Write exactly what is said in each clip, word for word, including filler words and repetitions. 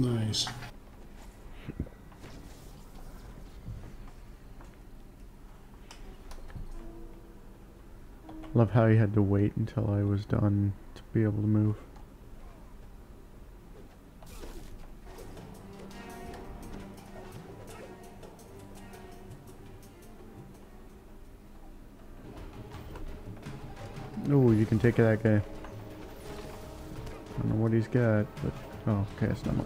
Nice. Love how you had to wait until I was done to be able to move. Oh, you can take that guy. I don't know what he's got, but oh, okay, it's not much.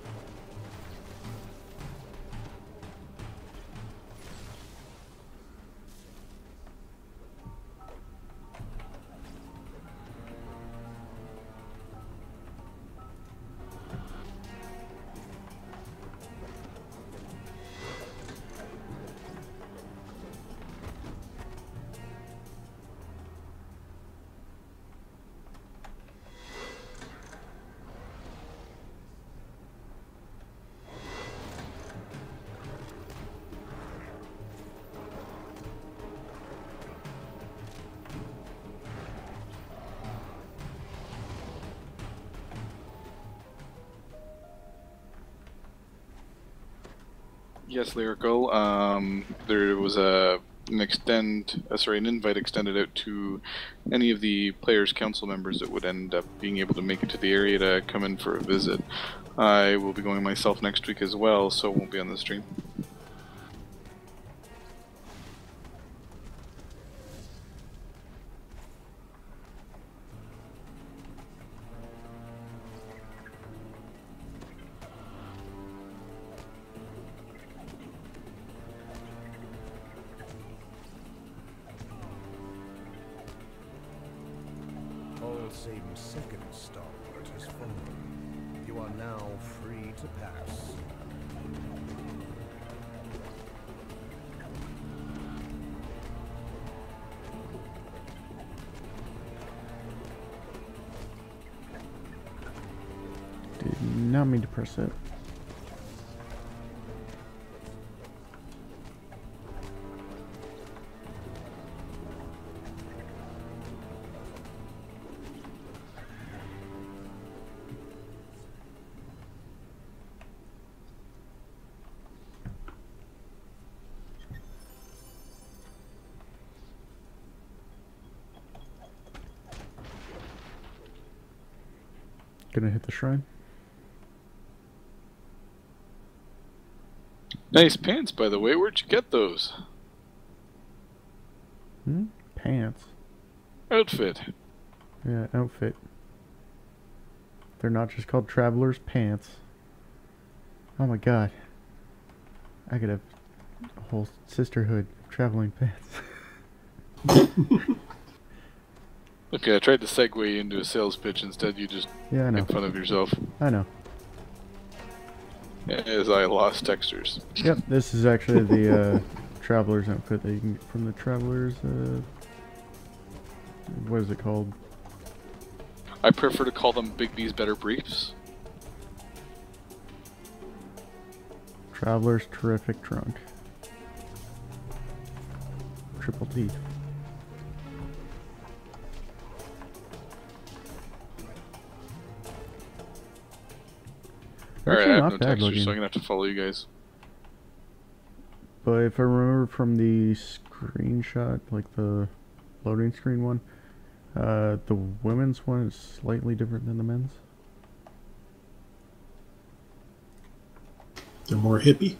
Yes, Lyrical. Um, there was a an extend, uh, sorry, an invite extended out to any of the players' council members that would end up being able to make it to the area to come in for a visit. I will be going myself next week as well, so won't be on the stream. All save second stalwart has fallen. You are now free to pass. Did not mean to press it. Gonna hit the shrine. Nice pants, by the way. Where'd you get those? Hmm? Pants. Outfit. Yeah, outfit. They're not just called traveler's pants. Oh my god. I could have a whole sisterhood of traveling pants. Okay, I tried to segue into a sales pitch. Instead, you just Yeah, I know. make fun of yourself. I know. As I lost textures. Yep, this is actually the uh, traveler's outfit that you can get from the traveler's, uh, what is it called? I prefer to call them Big B's Better Briefs. Traveler's Terrific Trunk. Triple T. Alright, Actually I have not no bad textures, looking. so I'm gonna have to follow you guys. But if I remember from the screenshot, like the loading screen one, uh, the women's one is slightly different than the men's. They're more hippie.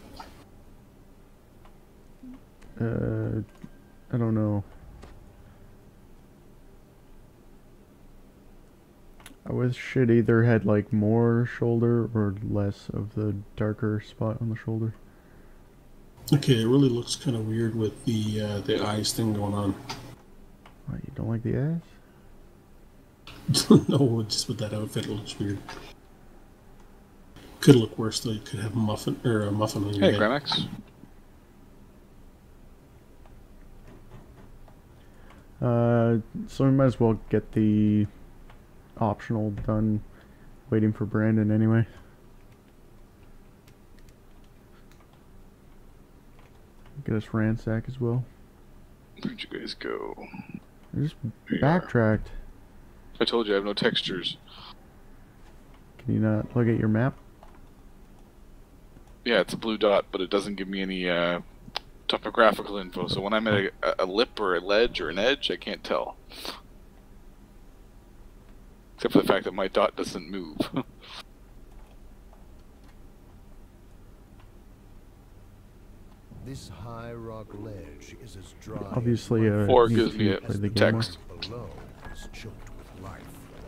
Uh, I don't know. I wish it either had like more shoulder or less of the darker spot on the shoulder. Okay, it really looks kind of weird with the uh, the eyes thing going on. What, you don't like the eyes? No, just with that outfit, it looks weird. Could look worse though. You could have a muffin or a muffin on your Hey, head. Gramax. Uh, so we might as well get the optional done. Waiting for Brandon anyway. Get us ransack as well. Where'd you guys go? I just Here you backtracked. I told you I have no textures. Can you not look at your map? Yeah, it's a blue dot, but it doesn't give me any uh, topographical info. So when I'm at a, a lip or a ledge or an edge, I can't tell. Except for the fact that my dot doesn't move. This high rock ledge is as dry Obviously, as uh, Or it needs gives to me a play the game more. text. below is choked with life.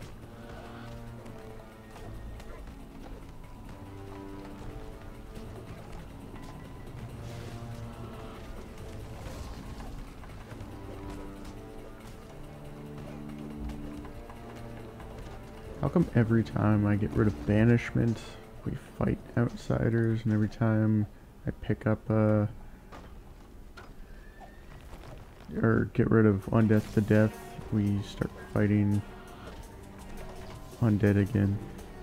How come every time I get rid of banishment, we fight outsiders, and every time I pick up a or get rid of undeath to death, we start fighting undead again?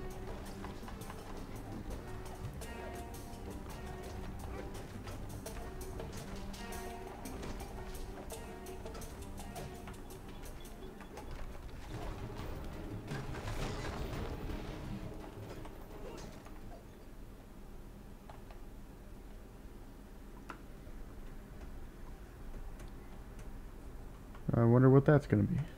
I wonder what that's gonna be.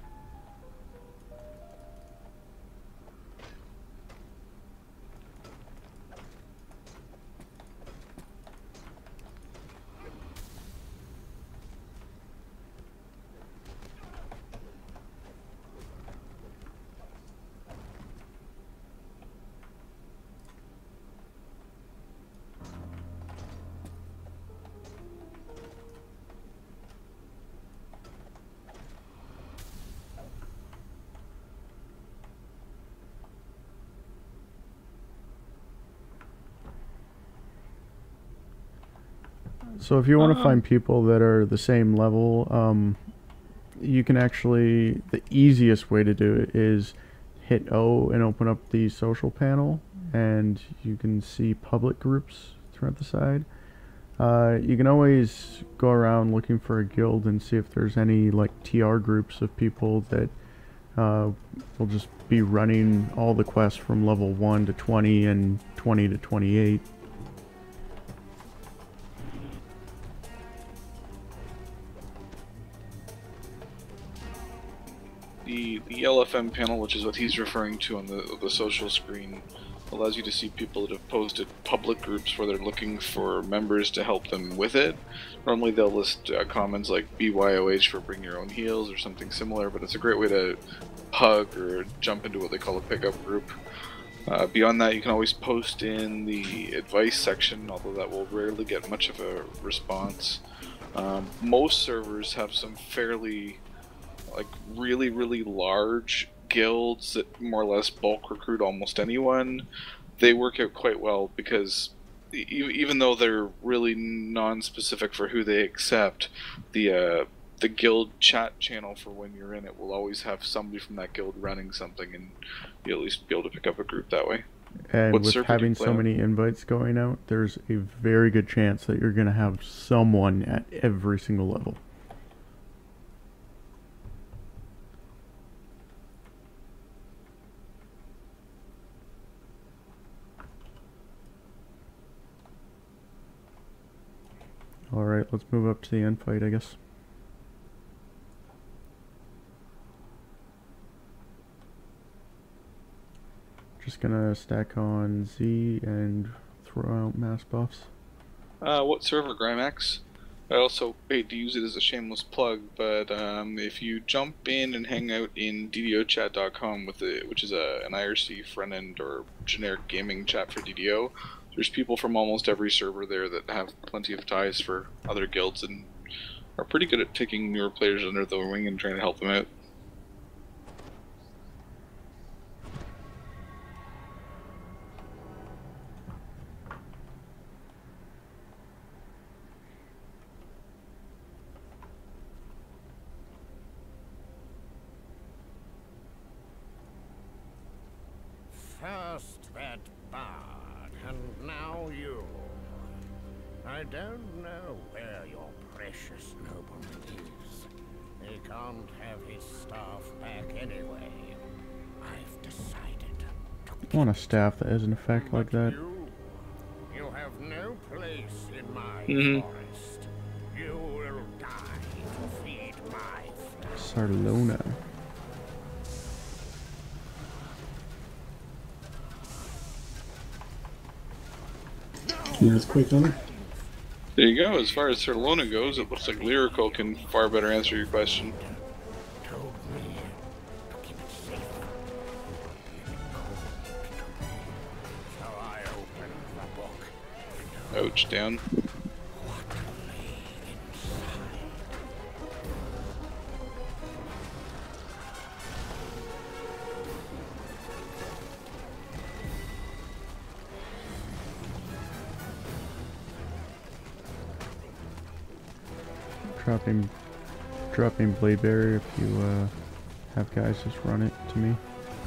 So if you want to Um, find people that are the same level, um, you can actually, the easiest way to do it is hit O and open up the social panel, and you can see public groups throughout the side. Uh, you can always go around looking for a guild and see if there's any like T R groups of people that uh, will just be running all the quests from level one to twenty and twenty to twenty-eight. The, the L F M panel, which is what he's referring to on the, the social screen, allows you to see people that have posted public groups where they're looking for members to help them with it. Normally they'll list uh, comments like B Y O H for bring your own heals or something similar, but it's a great way to hug or jump into what they call a pickup group. Uh, beyond that, you can always post in the advice section, although that will rarely get much of a response. Um, most servers have some fairly like really really large guilds that more or less bulk recruit almost anyone. They work out quite well because e even though they're really non-specific for who they accept, the uh, the guild chat channel for when you're in it will always have somebody from that guild running something, and you'll at least be able to pick up a group that way. And What with server do you having play so on? many invites going out, there's a very good chance that you're going to have someone at every single level. Alright, let's move up to the end fight, I guess. Just gonna stack on Z and throw out mass buffs. Uh, what server, Grimax? I also hate to use it as a shameless plug, but um, if you jump in and hang out in D D O chat dot com, with the, which is a, an I R C front end or generic gaming chat for D D O, there's people from almost every server there that have plenty of ties for other guilds and are pretty good at taking newer players under their wing and trying to help them out. First that bard, and now you. I don't know where your precious nobleman is. He can't have his staff back anyway. I've decided to I want a staff that has an effect like But that. You, you have no my Mhm. forest. You will die to feed my flesh. Sarlona. An earthquake on her. There you go. As far as Sir Lona goes, it looks like Lyrical can far better answer your question. Told me to keep it safe. It called to me. So I opened the book. Ouch, down. What lay inside? Dropping, dropping blade barrier if you uh, have guys just run it to me.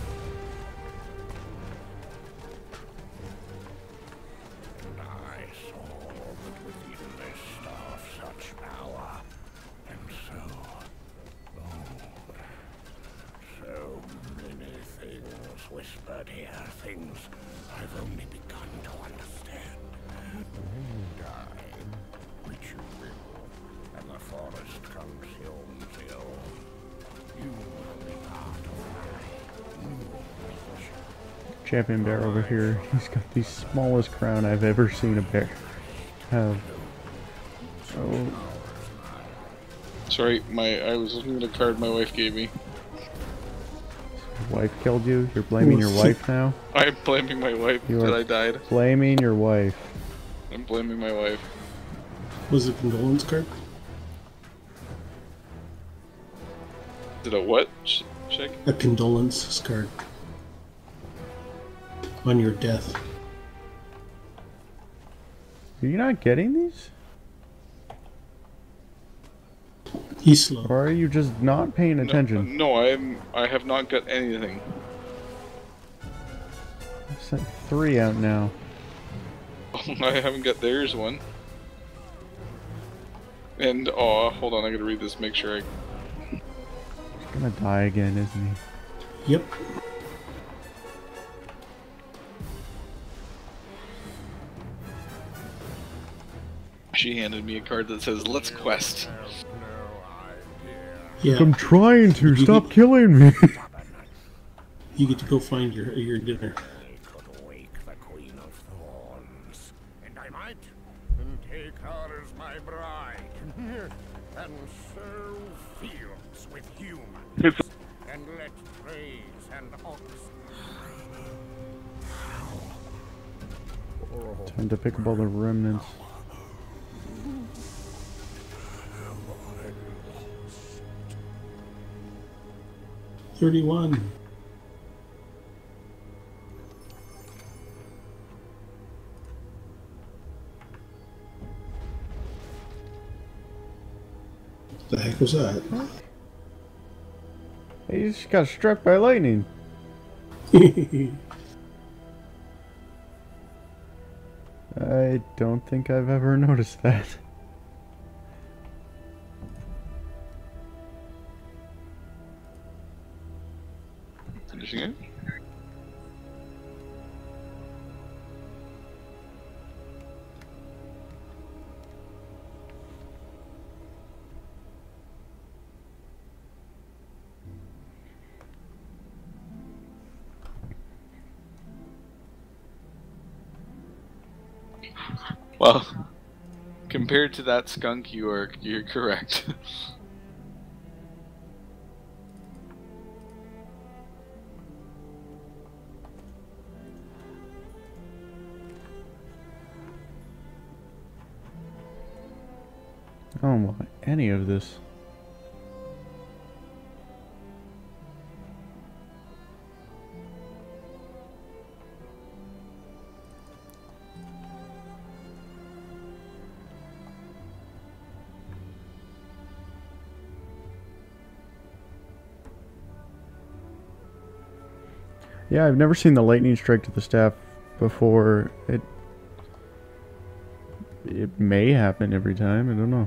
And I saw that within this staff such power, and so, oh, so many things whispered here, things I've only begun to understand. Die, which you will, and the forest consumes you. You will be part of my new nature. Champion bear over here. He's got the smallest crown I've ever seen a bear have. Oh, Sorry, my I was looking at a card my wife gave me. your wife killed you? You're blaming your wife now? I'm blaming my wife You that are- I died. Blaming your wife. I'm blaming my wife. Was it condolence card? Did a what? Sh check? A condolence card. On your death. Are you not getting these? He's slow. Or are you just not paying attention? No, no, I'm. I have not got anything. I've sent three out now. I haven't got theirs one. And oh, hold on, I gotta read this. Make sure I. He's gonna die again, isn't he? Yep. She handed me a card that says "Let's quest." Have no idea. Yeah. I'm trying to. Stop killing me. You get to go find your your dinner. They could wake the Queen of Thorns, and I might, and take her as my bride, and sow fields with humans, and let praise and ox. Time to pick up all the remnants. Thirty-one. What the heck was that? He just got struck by lightning. I don't think I've ever noticed that. Finishing it. Well, compared to that skunk, you are you're correct. I don't want any of this. Yeah, I've never seen the lightning strike to the staff before. It it may happen every time. I don't know.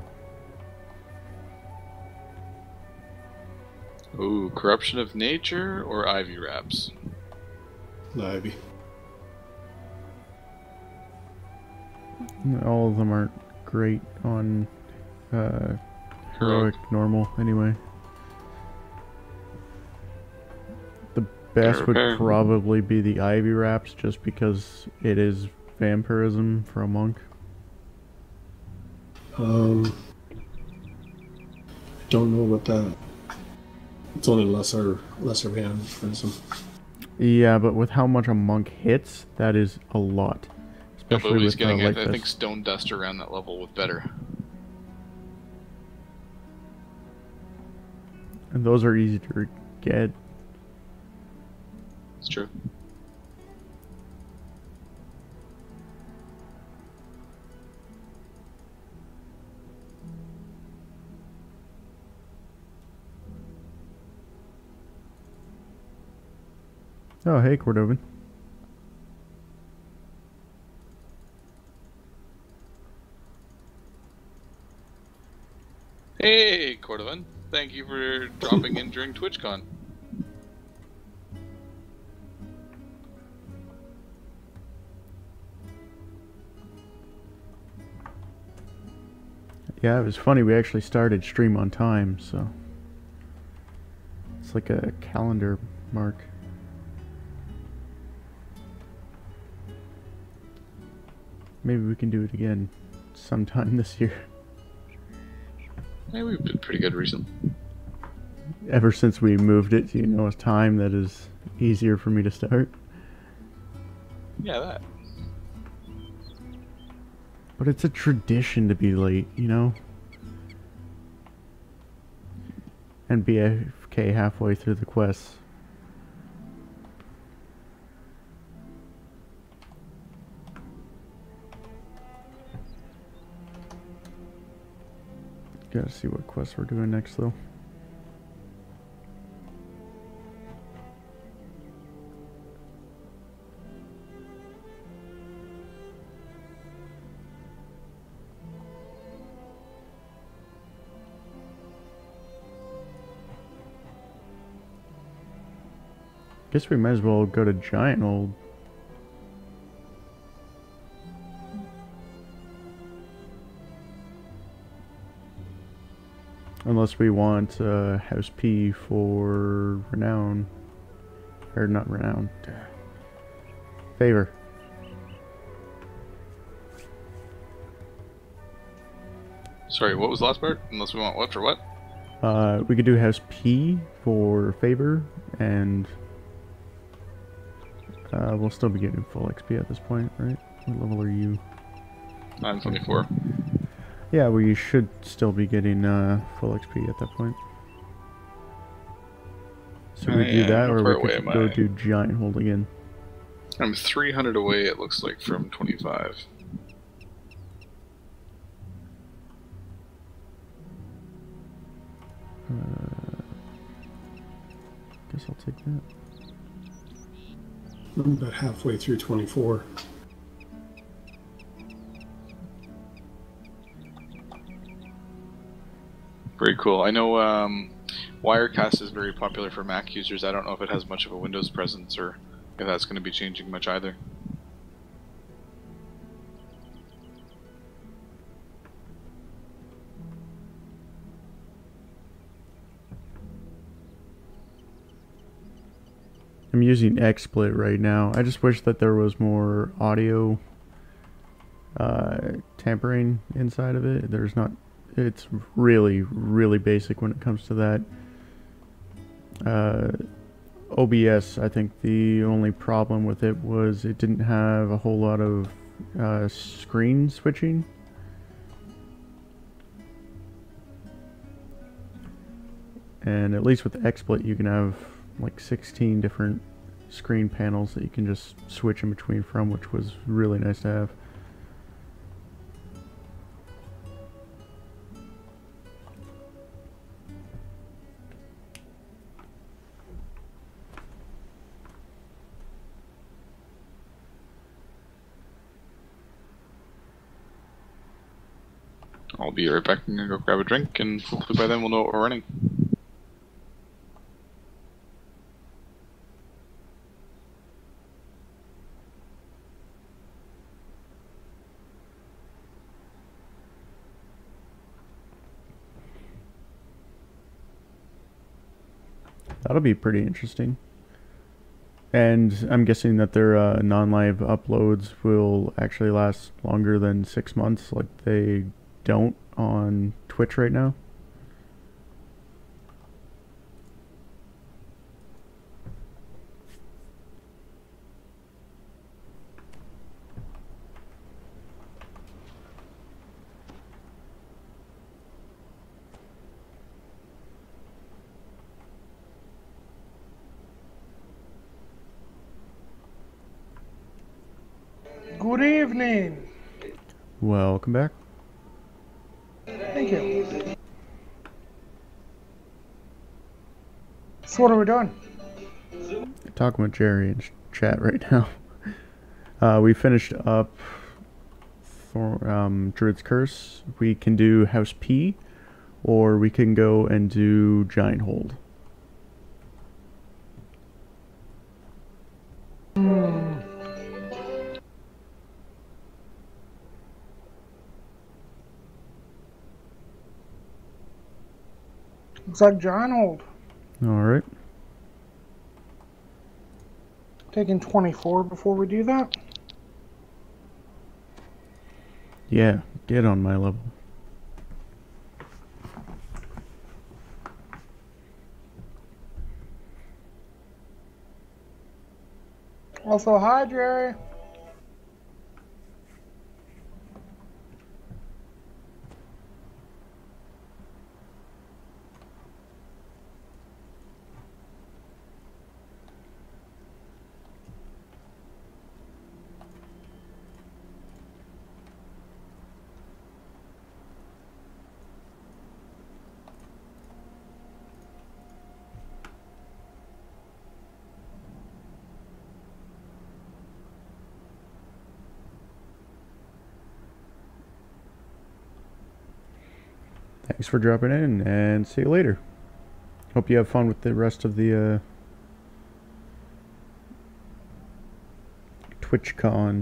Ooh, corruption of nature or ivy wraps? Ivy. All of them aren't great on uh, heroic normal anyway. The best would Repair. probably be the Ivy Wraps just because it is vampirism for a monk. Um, don't know about that. It's only lesser lesser vampirism. Yeah, but with how much a monk hits, that is a lot. Yeah, but Especially he's with uh, getting, light I, I think, fist. Stone Dust around that level with better. And those are easy to get. It's true. Oh, hey, Cordovan. Hey, Cordovan. Thank you for dropping in during TwitchCon. Yeah, it was funny. We actually started stream on time, so it's like a calendar mark. Maybe we can do it again sometime this year. Yeah, we've been pretty good recently. Ever since we moved it to, you know, a time that is easier for me to start. Yeah, that. But it's a tradition to be late, you know? And be A F K halfway through the quests. Gotta see what quests we're doing next, though. Guess we might as well go to Giant Old. Unless we want uh, House P for Renown. Or not Renown. Favor. Sorry, what was the last part? Unless we want what for what? Uh, we could do House P for Favor, and uh, we'll still be getting full X P at this point, right? What level are you? nine twenty-four. Yeah, we should still be getting uh, full X P at that point. So we Oh, do yeah, that, how or far we away could am go I? do Giant Hold again. I'm three hundred away, it looks like, from twenty-five. Uh, guess I'll take that. I'm about halfway through twenty-four. Very cool. I know um, Wirecast is very popular for Mac users. I don't know if it has much of a Windows presence or if that's going to be changing much either. I'm using XSplit right now. I just wish that there was more audio uh, tampering inside of it. There's not. It's really, really basic when it comes to that. Uh, O B S, I think the only problem with it was it didn't have a whole lot of uh, screen switching. And at least with XSplit, you can have like sixteen different screen panels that you can just switch in between from, which was really nice to have. I'll be right back. I'm going to go grab a drink, and hopefully by then we'll know what we're running. That'll be pretty interesting. And I'm guessing that their uh, non-live uploads will actually last longer than six months, like they don't on Twitch right now. Good evening. Welcome back. Thank you. So what are we doing? Talking with Jerry in chat right now. Uh, we finished up for, um, Druid's Curse. We can do House P, or we can go and do Giant Hold. Hmm. Looks like John Hold. Alright. Taking twenty-four before we do that. Yeah, get on my level. Also, hi, Jerry. Thanks for dropping in, and see you later. Hope you have fun with the rest of the uh, TwitchCon.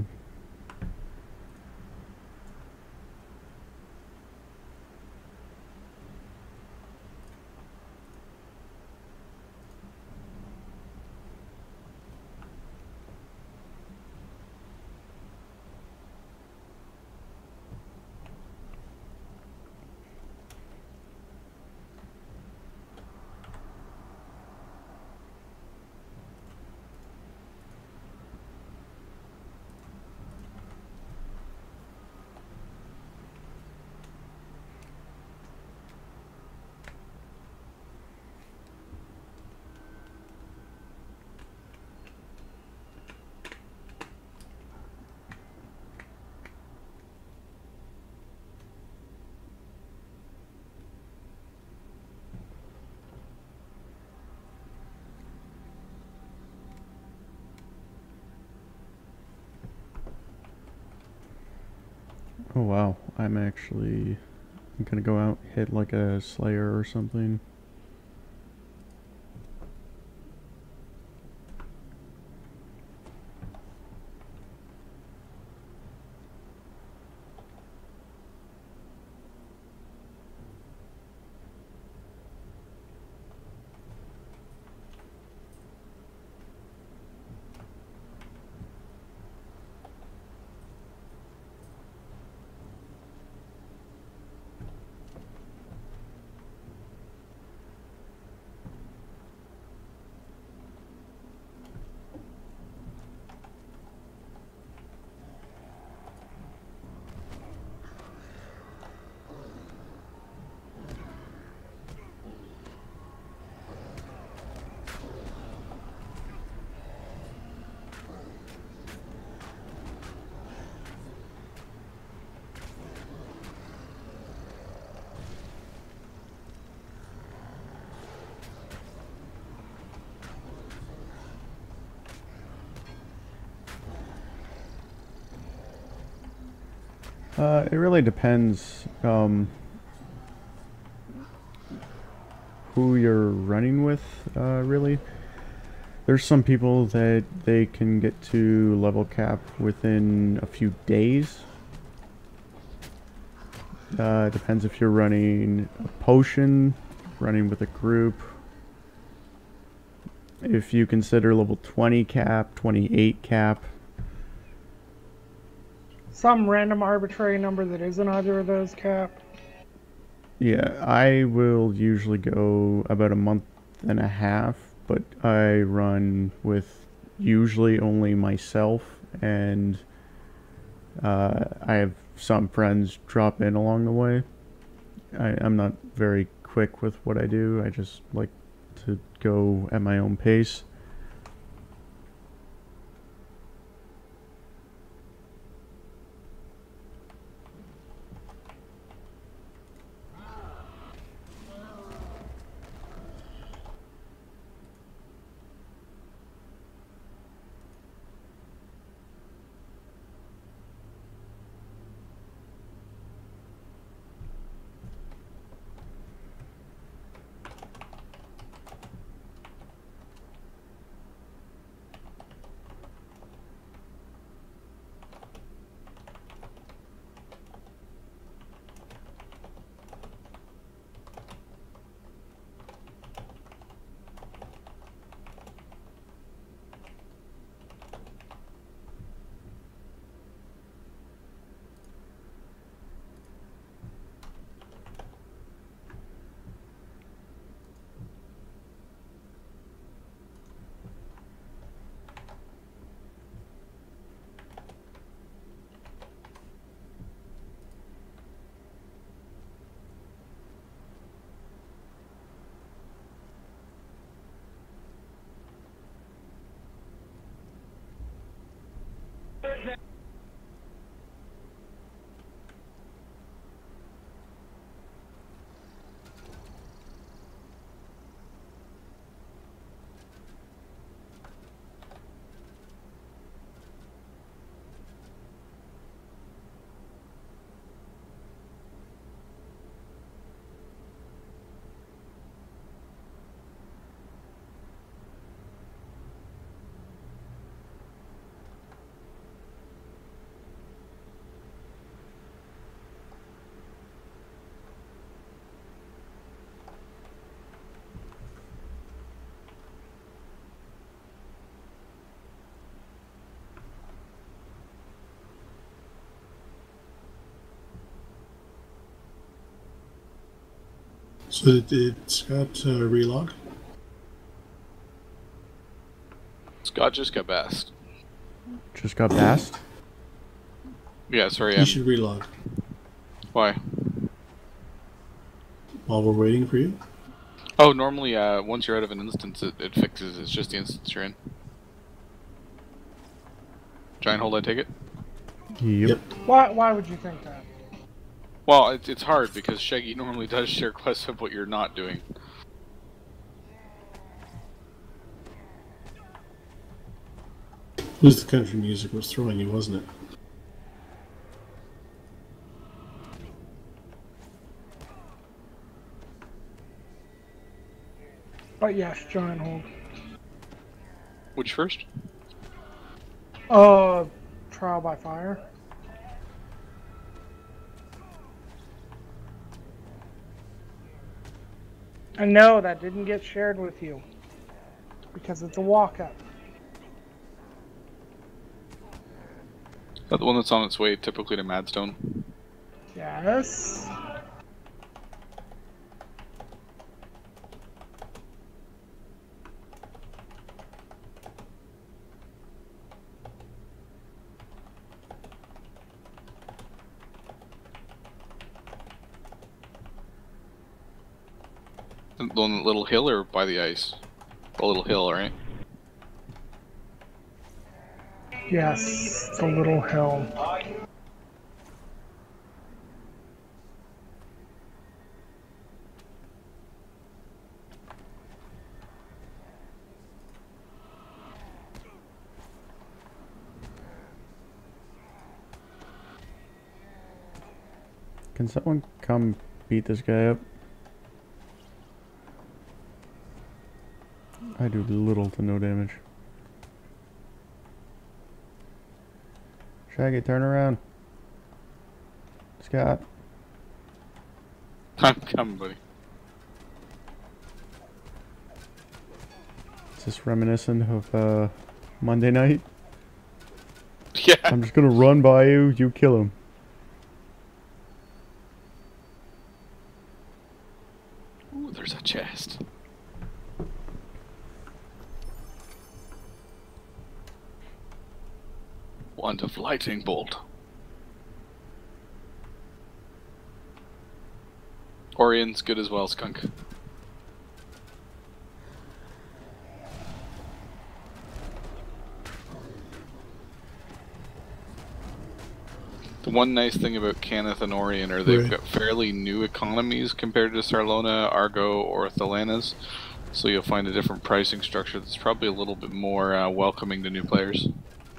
Oh wow, I'm actually I'm gonna go out, hit like a Slayer or something. Uh, it really depends um, who you're running with, uh, really. There's some people that they can get to level cap within a few days. Uh, depends if you're running a potion, running with a group. if you consider level twenty cap, twenty-eight cap. Some random arbitrary number that isn't either of those cap. Yeah, I will usually go about a month and a half, but I run with usually only myself, and uh, I have some friends drop in along the way. I, I'm not very quick with what I do. I just like to go at my own pace. So it, it's got uh, relog. Scott just got bassed. Just got passed? Yeah, sorry. You I'm... should relog Why? while we're waiting for you. Oh, normally, uh, once you're out of an instance, it, it fixes. It's just the instance you're in. Giant hold, I take it? Yep. Yep. Why? Why would you think that? Well, it's it's hard because Shaggy normally does share quests of what you're not doing. It was the country music was throwing you, wasn't it? But yes, giant hold. Which first? Uh, trial by fire. And no, that didn't get shared with you. Because it's a walk-up. Is that the one that's on its way typically to Madstone? Yes. The one on the little hill or by the ice? The little hill, right? Yes, the little hill. Can someone come beat this guy up? I do little to no damage. Shaggy, turn around. Scott. I'm coming, buddy. this reminiscent of uh, Monday night? Yeah. I'm just gonna run by you, you kill him. Ooh, there's a chest. Wand of lightning bolt. Orion's good as well, Skunk. The one nice thing about Cannith and Orion are they've Right. got fairly new economies compared to Sarlona, Argo, or Thelanas, so you'll find a different pricing structure that's probably a little bit more uh, welcoming to new players.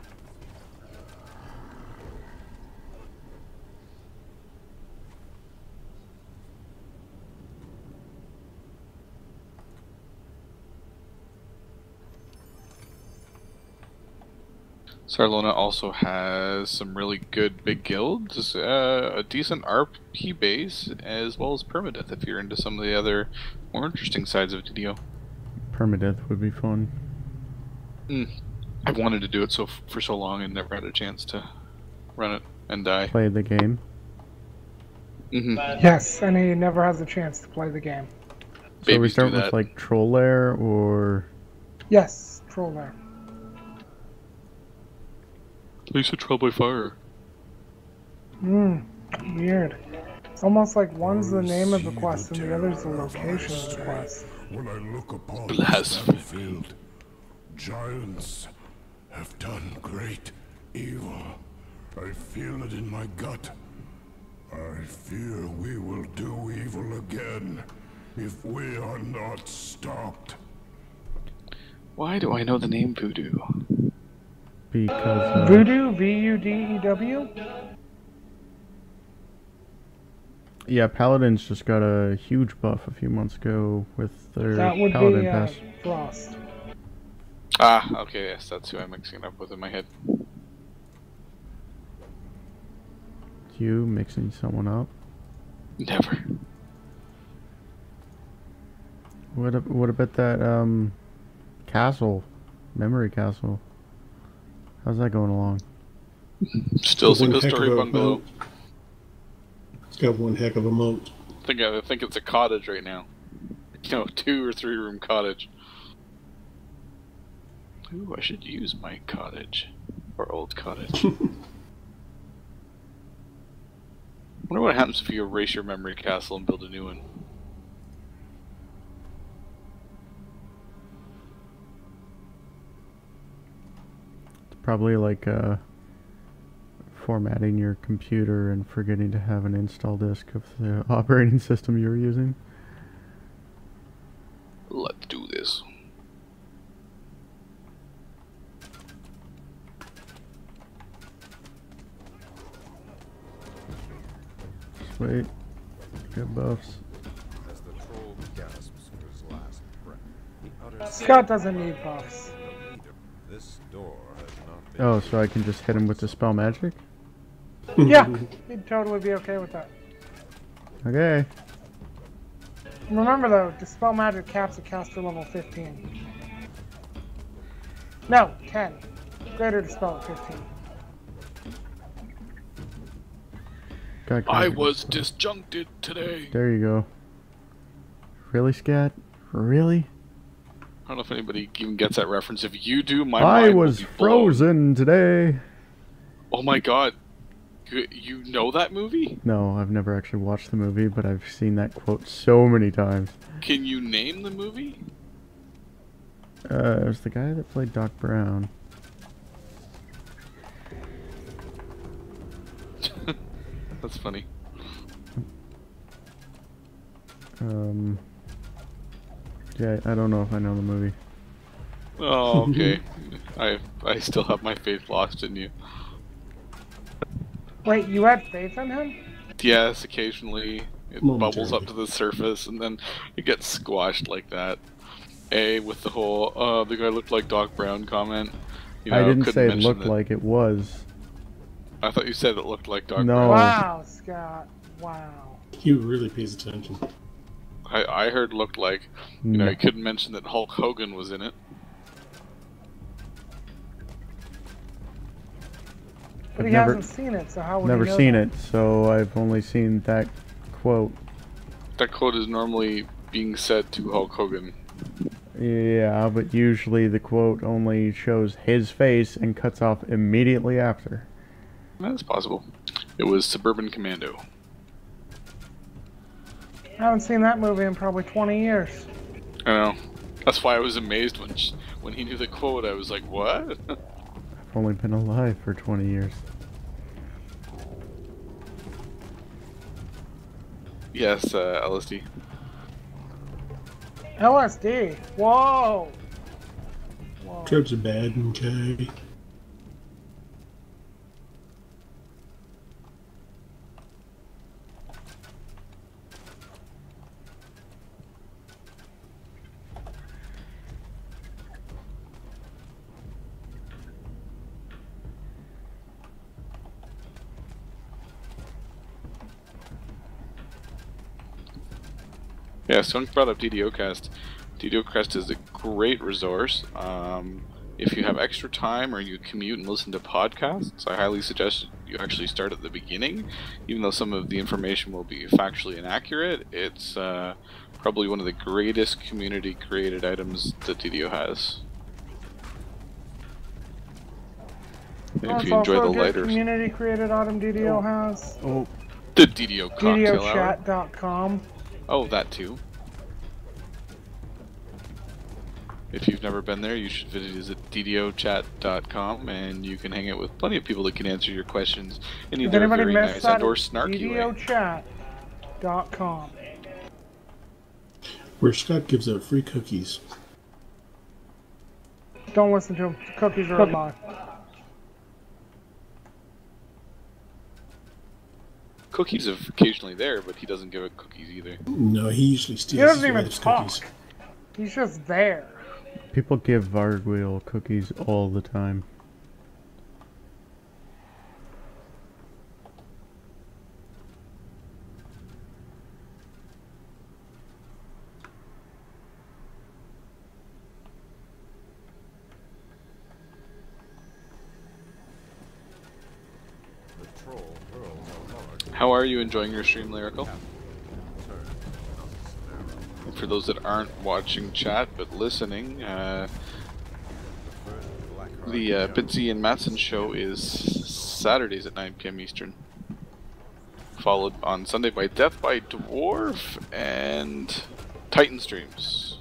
Sarlona also has some really good big guilds, uh, a decent R P base, as well as permadeath if you're into some of the other more interesting sides of D D O. Permadeath would be fun. Mm. I've wanted to do it so f for so long and never had a chance to run it and die. Play the game. Mm-hmm. Yes, and he never has a chance to play the game. So we Babies start do with that. like Troll Lair or Yes, troll there. Lisa Trial by Fire. Hmm, weird. It's almost like one's the name of the quest and the other's the location of the quest. When I look upon Blasphemy. this battlefield, giants have done great evil. I feel it in my gut. I fear we will do evil again if we are not stopped. Why do I know the name Voodoo? because uh, Voodoo, V U D E W? yeah, Paladins just got a huge buff a few months ago with their That would Paladin be uh, pass. Frost. Ah, okay, yes, that's who I'm mixing it up with in my head. You mixing someone up? Never. What ab- what about that um castle, memory castle? How's that going along? Still One single heck of story a bungalow. moat. It's got one heck of a moat. I think I think it's a cottage right now. You know, two or three room cottage. Ooh, I should use my cottage or old cottage. Wonder what happens if you erase your memory castle and build a new one. It's probably like uh, formatting your computer and forgetting to have an install disk of the operating system you were using. Let's do this. Sweet. Good buffs. As the troll gasps for his last breath, he utters Scott doesn't need buffs. the leader. This door has not been Oh, so I can just hit him with the spell magic? Yeah, he'd totally be okay with that. Okay. Remember though, Dispel Magic caps at caster level fifteen. No, ten. Greater Dispel at fifteen. Got I magic. was disjuncted today. There you go. Really, Scat? Really? I don't know if anybody even gets that reference. If you do, my I mind will was be blown. frozen today. Oh my god. You, you know that movie? No, I've never actually watched the movie, but I've seen that quote so many times. Can you name the movie? Uh, it was the guy that played Doc Brown. That's funny. Um, yeah, I don't know if I know the movie. Oh, okay. I I still have my faith lost in you. Wait, you had faith in him? Yes, occasionally it bubbles up Momentarily. to the surface and then it gets squashed like that. A with the whole uh the guy looked like Doc Brown comment. You know, I didn't couldn't say it mention looked that- like it was. I thought you said it looked like Doc No. Brown. Oh. Wow, Scott. Wow. He really pays attention. I I heard looked like. You know, No. you couldn't mention that Hulk Hogan was in it. But I've he never, hasn't seen it, so how would never he know seen that? it, so I've only seen that quote. That quote is normally being said to Hulk Hogan. Yeah, but usually the quote only shows his face and cuts off immediately after. That's possible. It was Suburban Commando. I haven't seen that movie in probably twenty years. I know. That's why I was amazed when sh when he knew the quote. I was like, what? I've only been alive for twenty years. Yes, uh, L S D. L S D. Whoa. Whoa. Drugs are bad, okay. Yeah, Skunk brought up DDOcast. DDOcast is a great resource. Um, if you have extra time or you commute and listen to podcasts, I highly suggest you actually start at the beginning. Even though some of the information will be factually inaccurate, it's uh, probably one of the greatest community-created items that D D O has. And Oh, if it's you enjoy also the a good lighter, community-created item D D O has. Oh, the D D O cocktail hour. D D O chat dot com. Oh, that too. If you've never been there, you should visit D D O chat dot com, and you can hang out with plenty of people that can answer your questions in If either a anybody very missed nice that, and or it's snarky D D O way. chat dot com. Where Scott gives out free cookies. Don't listen to him. Cookies are a lie. Cookies are occasionally there, but he doesn't give out cookies either. No, he usually He steals doesn't his even wife's talk. cookies. He's just there. people give Vargwheel cookies all the time. The troll hurls a large How are you enjoying your stream, Lyrical? And for those that aren't watching chat but listening, uh, the uh, Bitsy and Matson show is Saturdays at nine P M Eastern. Followed on Sunday by Death by Dwarf and Titan streams.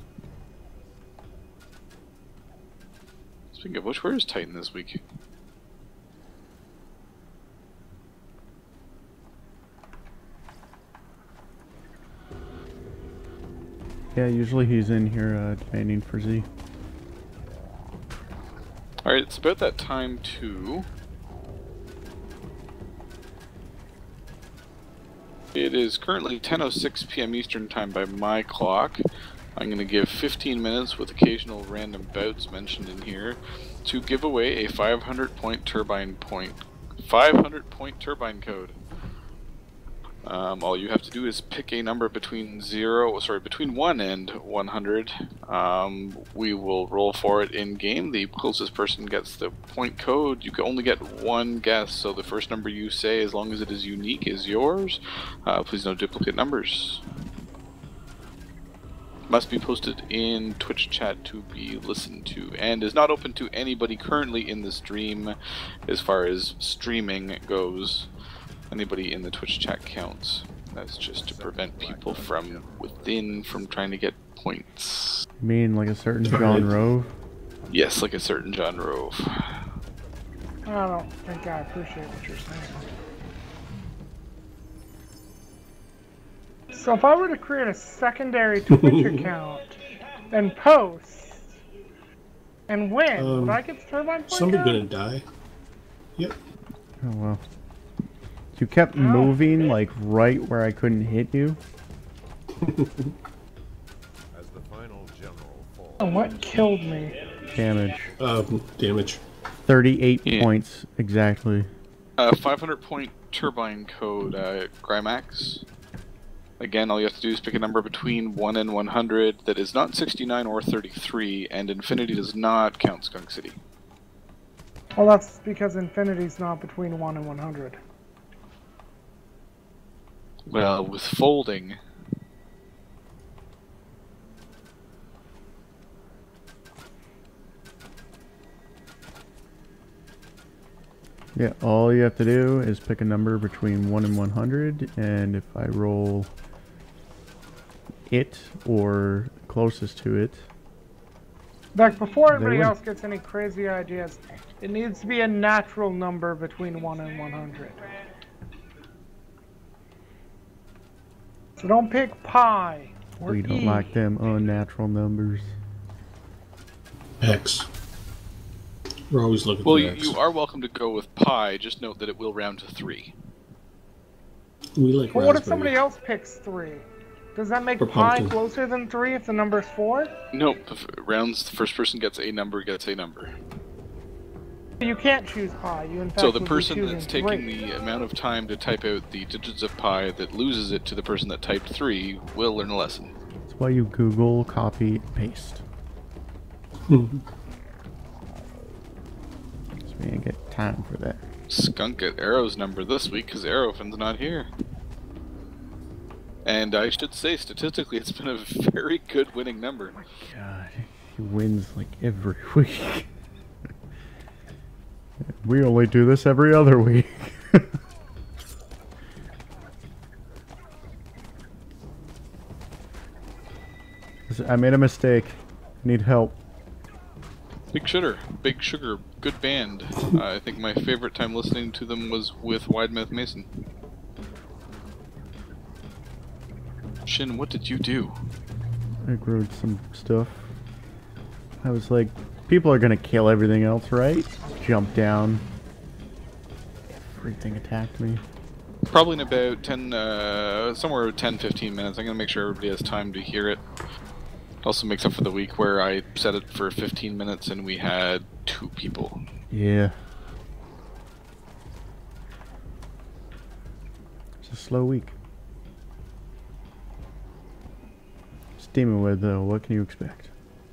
Speaking of which, where is Titan this week? Yeah, usually he's in here uh, demanding for Z. Alright, it's about that time too. It is currently ten oh six P M Eastern time by my clock. I'm going to give fifteen minutes with occasional random bouts mentioned in here to give away a five hundred point turbine point five hundred point turbine code. Um, all you have to do is pick a number between zero, sorry, between one and one hundred. Um, we will roll for it in game. The closest person gets the point code. You can only get one guess, so the first number you say, as long as it is unique, is yours. Uh, please no duplicate numbers. Must be posted in Twitch chat to be listened to, and is not open to anybody currently in the stream as far as streaming goes. Anybody in the Twitch chat counts. That's just to prevent people from within from trying to get points. You mean like a certain John Rove? Yes, like a certain John Rove. I don't think I appreciate what you're saying. So if I were to create a secondary Twitch account and post and win, Um, would I get the turbine point Somebody code? gonna die. Yep. Oh well. You kept Oh. moving like right where I couldn't hit you. as the final general falls. And what killed me? Damage. Um, damage. thirty-eight Yeah. points exactly. Uh, five hundred point turbine code, uh, Grimax. Again, all you have to do is pick a number between one and one hundred that is not sixty-nine or thirty-three, and Infinity does not count Skunk City. Well, that's because infinity's not between one and one hundred. Well, with folding. Yeah, all you have to do is pick a number between one and one hundred, and if I roll it or closest to it. Beck, before everybody win. else gets any crazy ideas, it needs to be a natural number between one and one hundred. So don't pick pi or We don't E. like them unnatural numbers. X. We're always looking Well, for you, X. you are welcome to go with pi. Just note that it will round to three. We like But what if raspberry. somebody else picks three? Does that make Or pi pumpkin. closer than three if the number's four? Nope. If it rounds, the first person gets a number, gets a number. You can't choose pi. You in fact So the would be person choosing that's taking three. the amount of time to type out the digits of pi that loses it to the person that typed three will learn a lesson. That's why you Google, copy, and paste. Mhm. So we ain't get time for that. Skunk at Arrow's number this week because Arrowfin's not here. And I should say, statistically, it's been a very good winning number. God, he wins like every week. We only do this every other week. I made a mistake. Need help. Big Sugar, Big Sugar, good band. Uh, I think my favorite time listening to them was with Widemouth Mason. Shin, what did you do? I wrote some stuff. I was like, people are gonna kill everything else, right? Jump down. Everything attacked me. Probably in about ten, uh, somewhere ten, fifteen minutes. I'm gonna make sure everybody has time to hear it. Also makes up for the week where I set it for fifteen minutes and we had two people. Yeah. It's a slow week. Steaming with though, what can you expect?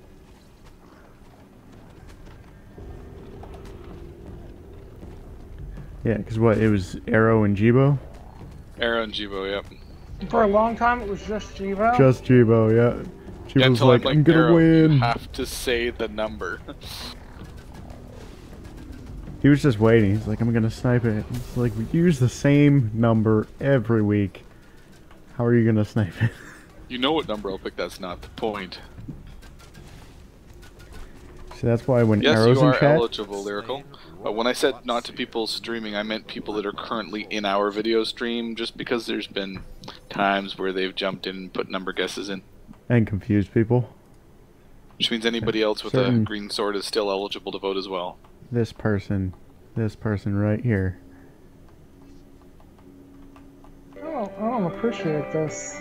Yeah, because what, it was Arrow and Jibo? Arrow and Jibo, yep. For a long time, it was just Jivo. Just Jibo, yeah. Yeah, Jibo's until like, I'm like, I'm gonna Arrow, you win. have to say the number. He was just waiting. He's like, I'm gonna snipe it. It's like, we use the same number every week. How are you gonna snipe it? You know what number I'll pick, that's not the point. See, that's why when Yes, Arrow's you in are chat, eligible, Lyrical. Uh, when I said not to people streaming, I meant people that are currently in our video stream, just because there's been times where they've jumped in and put number guesses in. and confuse people. Which means anybody else with Certain- a green sword is still eligible to vote as well. This person, this person right here. I don't, I don't appreciate this.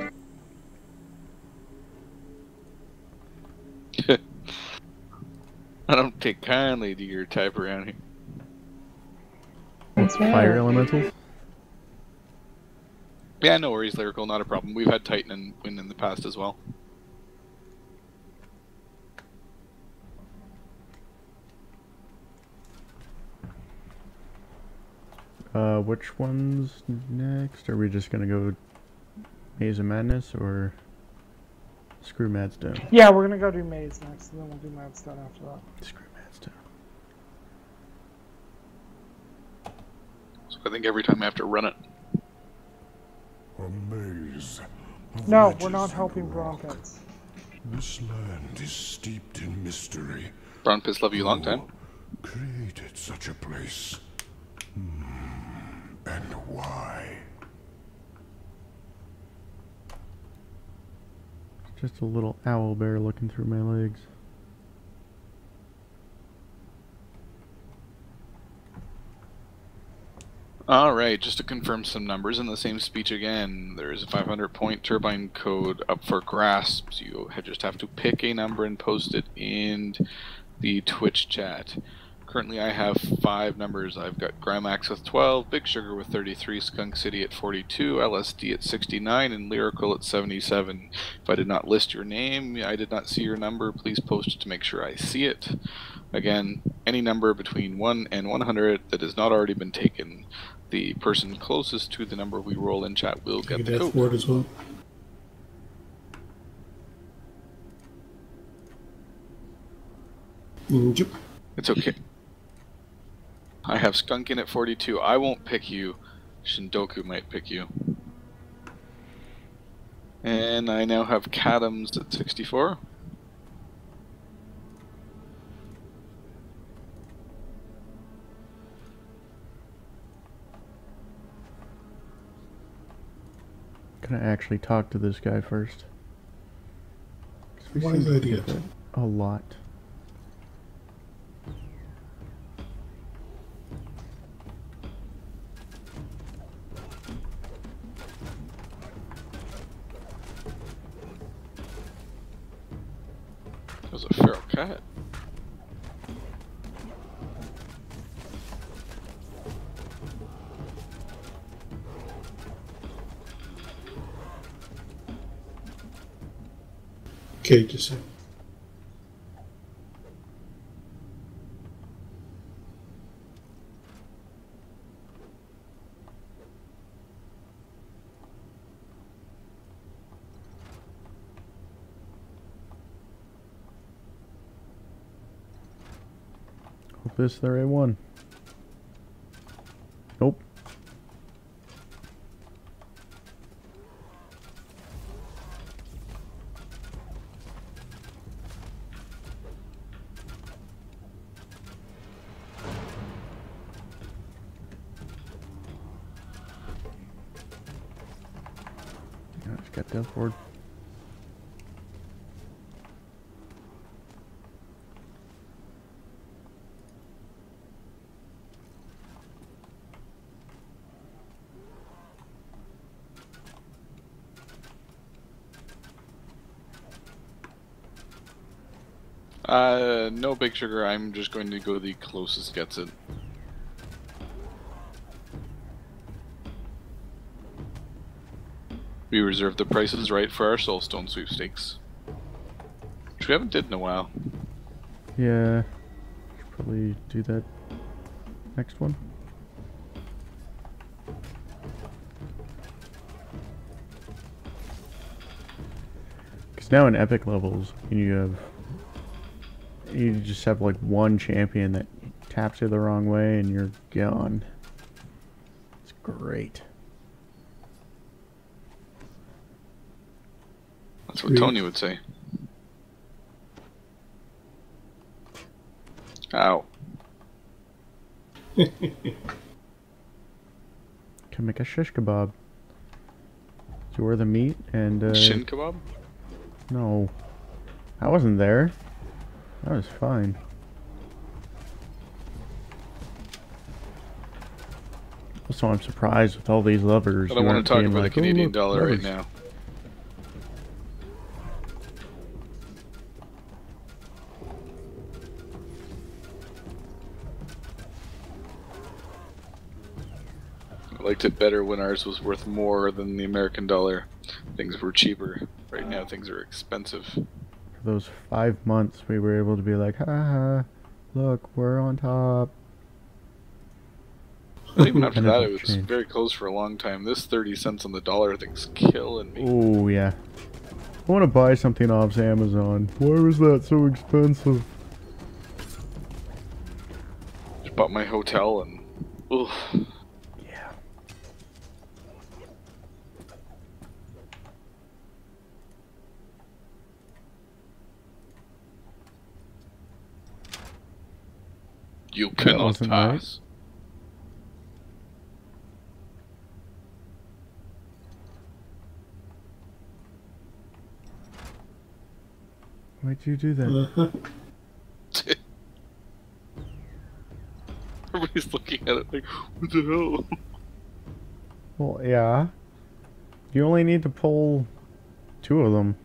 I don't take kindly to your type around here. That's Fire right. elementals. Yeah, no worries, Lyrical, not a problem. We've had Titan and win in the past as well. Uh, which one's next? Are we just gonna go Maze of Madness or Screw Madstone? Yeah, we're gonna go do Maze next, and then we'll do Madstone after that. Screw Madstone. So I think every time I have to run it. A maze. of No, ledges we're not and helping rock. Broncos. This land is steeped in mystery. Brown Piss, love you long time. Who created such a place? Hmm. And why? Just a little owl bear looking through my legs. Alright, just to confirm some numbers in the same speech again, there's a five hundred point turbine code up for grasps. You ha- just have to pick a number and post it in the Twitch chat. Currently I have five numbers. I've got Grimax with twelve, Big Sugar with thirty-three, Skunk City at forty-two, L S D at sixty-nine, and Lyrical at seventy-seven. If I did not list your name, I did not see your number, please post it to make sure I see it. Again, any number between one and one hundred that has not already been taken, the person closest to the number we roll in chat will Take get a the death code. ward as well. Mm, yep. It's okay. I have Skunk in at forty-two. I won't pick you. Shindoku might pick you. And I now have Cadams at sixty-four. Gonna actually talk to this guy first. 'Cause we Why seem is to that get yet? that a lot. That was a feral cat. Okay, just a Hope this they're A one. Nope. I just got death ward. Uh, no big sugar. I'm just going to go the closest gets it. We reserve the prices right for our Soulstone sweepstakes, which we haven't did in a while. Yeah. Should probably do that next one. Because now in epic levels, you have you just have like one champion that taps you the wrong way and you're gone. It's great. That's what Tony would say. Ow. Can make a shish kebab. So where the meat and uh, Shin kebab? no, I wasn't there. That was fine. Also, I'm surprised with all these lovers. I don't you want aren't to talk being about like, the "Oh, Canadian look, dollar right lovers." now. I liked it better when ours was worth more than the American dollar. Things were cheaper. Right now, things are expensive. For those five months, we were able to be like, haha, look, we're on top. But even after And that, it it was changed. very close for a long time. This thirty cents on the dollar thing's killing me. Oh, yeah. I want to buy something off Amazon. Why was that so expensive? Just bought my hotel and... Ugh. Yeah. You cannot wasn't right. pass. Why'd you do that? Uh-huh. Everybody's looking at it like, what the hell? Well, yeah. You only need to pull two of them.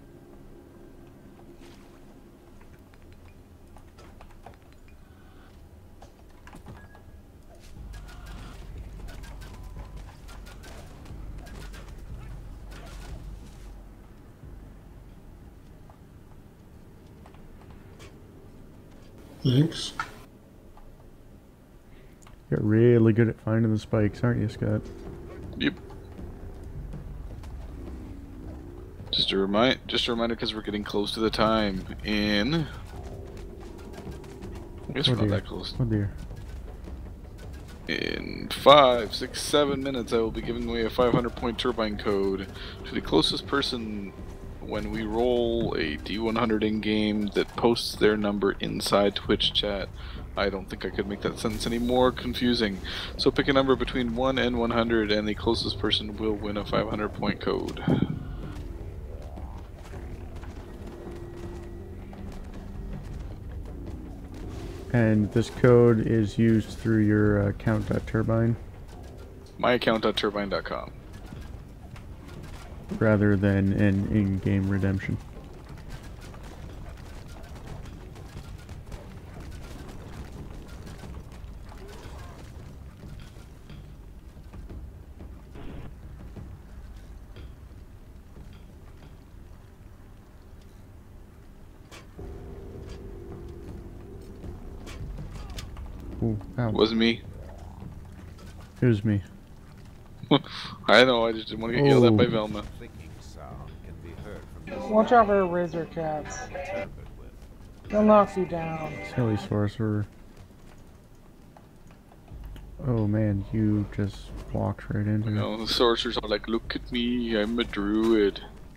Thanks. You're really good at finding the spikes, aren't you, Scott? Yep. Just a remind, just a reminder, because we're getting close to the time. In, I guess Oh we're not dear. that close. Oh dear. In five, six, seven minutes, I will be giving away a five hundred point turbine code to the closest person when we roll a D one hundred in game that posts their number inside Twitch chat. I don't think I could make that sentence any more confusing. So pick a number between one and one hundred, and the closest person will win a five hundred point code. And this code is used through your uh, count.turbine my account dot turbine dot com. rather than an in-game redemption. Ooh, ow. It wasn't me. It was me. I know, I just didn't want to get yelled at by Oh. Velma. Clicking sound can be heard from the Watch out for razor cats. tampered with. They'll knock you down. Silly sorcerer. Oh man, you just walked right into You it. know, the sorcerers are like, look at me, I'm a druid.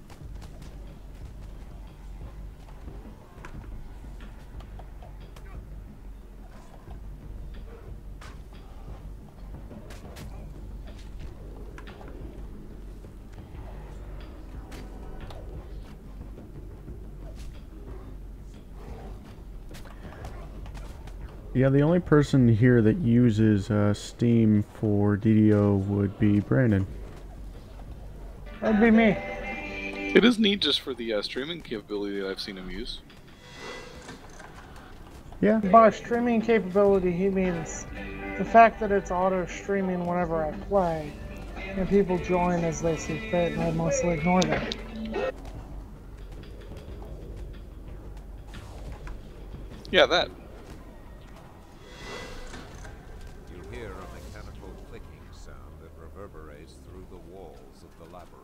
Yeah, the only person here that uses uh, Steam for D D O would be Brandon. That'd be me. It is neat just for the uh, streaming capability that I've seen him use. Yeah, By streaming capability, he means the fact that it's auto streaming whenever I play, and people join as they see fit, and I mostly ignore them. Yeah, that. You hear a mechanical clicking sound that reverberates through the walls of the labyrinth.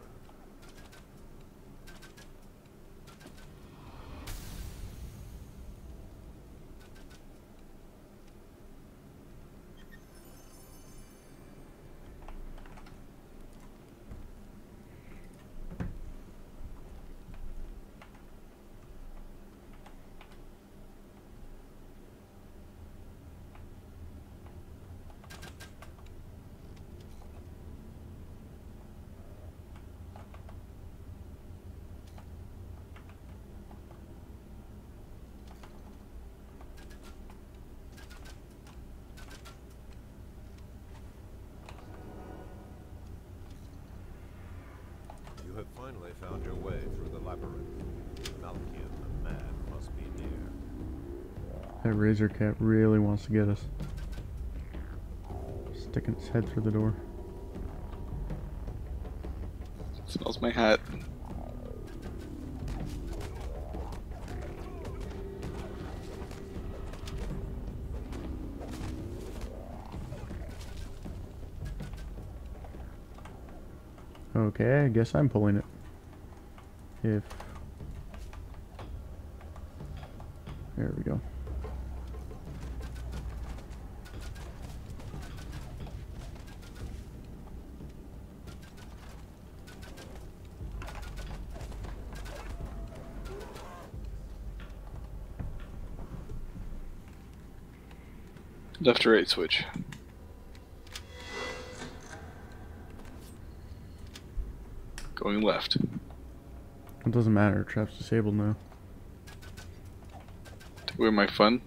You have finally found your way through the labyrinth. Malkian the man must be near. that razor cat really wants to get us. Sticking its head through the door. Smells my hat. Okay, I guess I'm pulling it. If... There we go. Left to right switch. Going left. It doesn't matter, trap's disabled now. Take away my fun.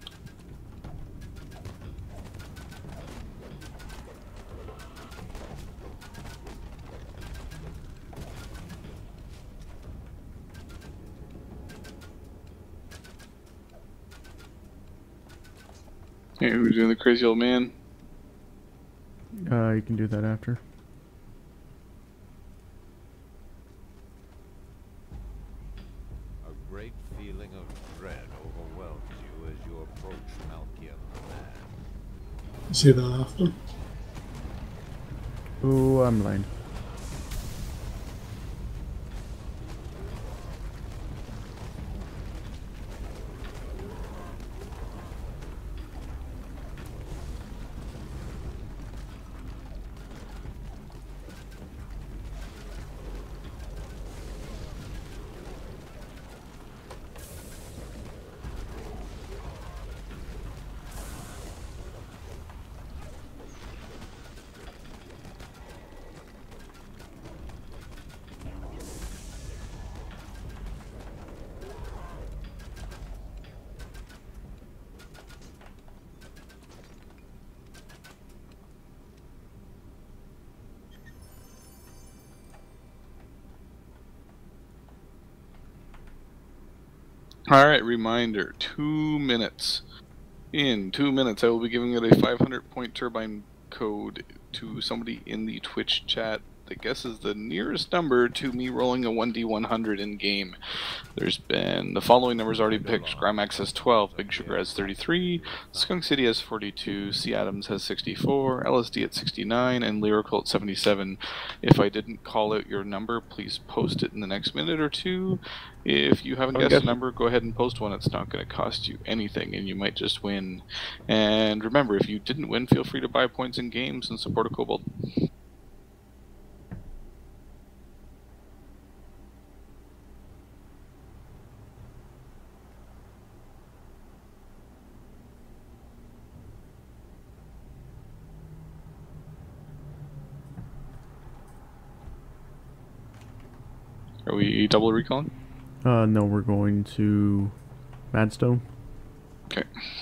Hey, who's doing the crazy old man? Uh, you can do that after. A great feeling of dread overwhelms you as you approach See that often? Oh, I'm lying. Alright, reminder, two minutes. In two minutes, I will be giving out a five hundred point turbine code to somebody in the Twitch chat that guesses the nearest number to me rolling a one d one hundred in game. There's been the following numbers already picked. Grimax has twelve, Big Sugar has thirty-three, Skunk City has forty-two, C Adams has sixty-four, L S D at sixty-nine, and Lyrical at seventy-seven. If I didn't call out your number, please post it in the next minute or two. If you haven't guessed a number, go ahead and post one. It's not going to cost you anything, and you might just win. And remember, if you didn't win, feel free to buy points in games and support a kobold. Are we double recalling? Uh, no, we're going to Madstone. Okay.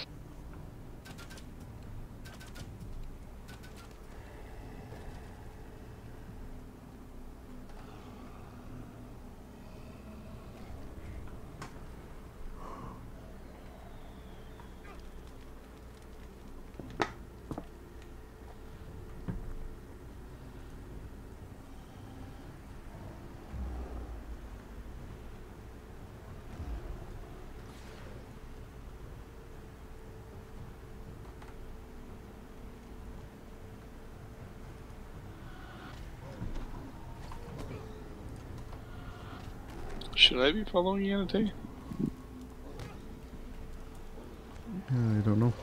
Should I be following Yanate? I don't know.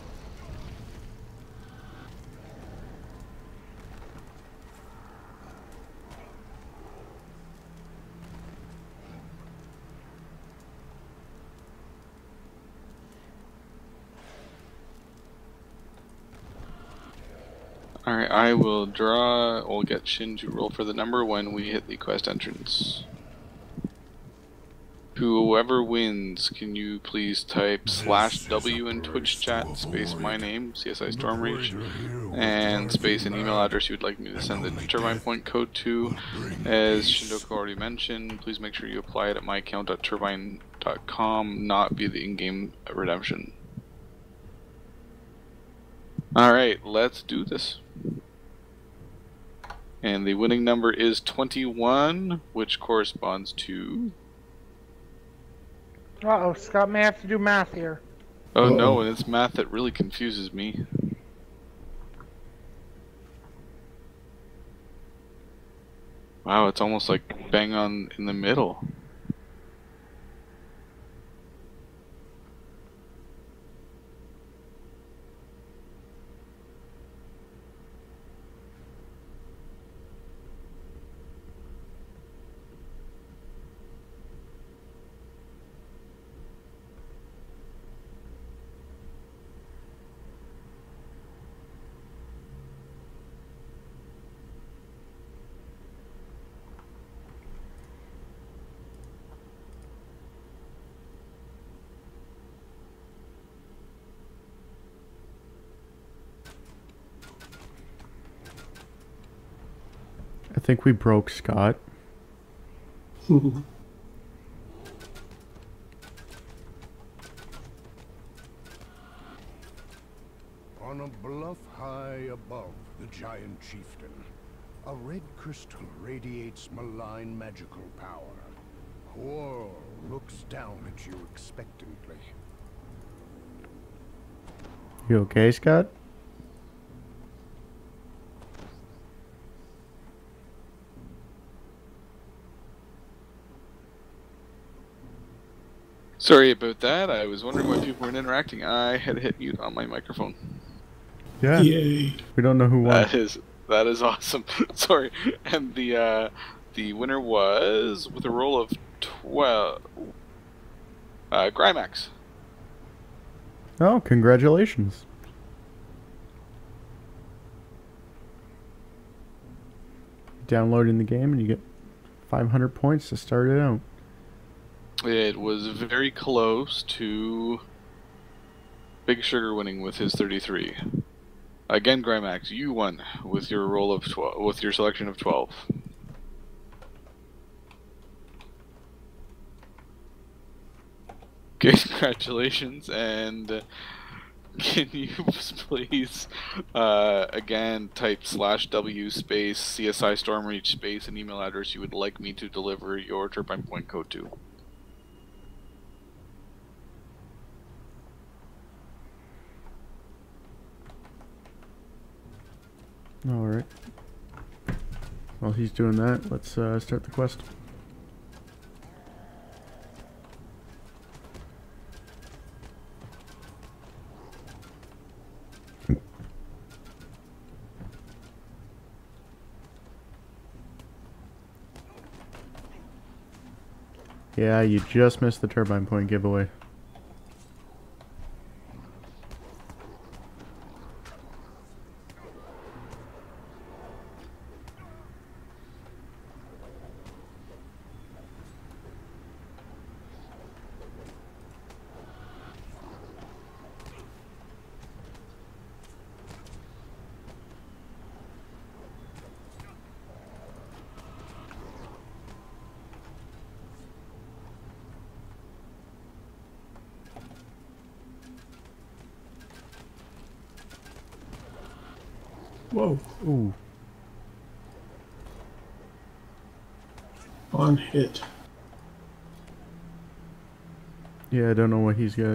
Alright, I will draw. We'll get Shin to roll for the number when we hit the quest entrance. Whoever wins, can you please type slash W in Twitch chat, space my name, C S I Storm Rage, and space an email address you would like me to send the turbine point code to. As Shindoku already mentioned, please make sure you apply it at my account at turbine dot com, not via the in-game redemption. Alright, let's do this. And the winning number is twenty-one, which corresponds to... Uh-oh, Scott may have to do math here. Oh Uh-oh. no, and it's math that really confuses me. Wow, it's almost like bang on in the middle. I think we broke Scott. On a bluff high above the giant chieftain, a red crystal radiates malign magical power. Quarrel looks down at you expectantly. You okay, Scott? Sorry about that. I was wondering why people weren't interacting. I had hit mute on my microphone. Yeah. Yay. We don't know who won. That is that is awesome. Sorry. And the uh, the winner was with a roll of twelve. Uh, Grymax. Oh, congratulations. Downloading the game and you get five hundred points to start it out. It was very close to Big Sugar winning with his thirty-three. Again, Grymax, you won with your roll of twelve, with your selection of twelve. Okay, congratulations, and uh, can you please, uh, again, type slash W space C S I Stormreach space an email address you would like me to deliver your turbine point code to? Alright. While he's doing that, let's uh, start the quest. Yeah, you just missed the turbine point giveaway. Whoa. Ooh. On hit. Yeah, I don't know what he's got.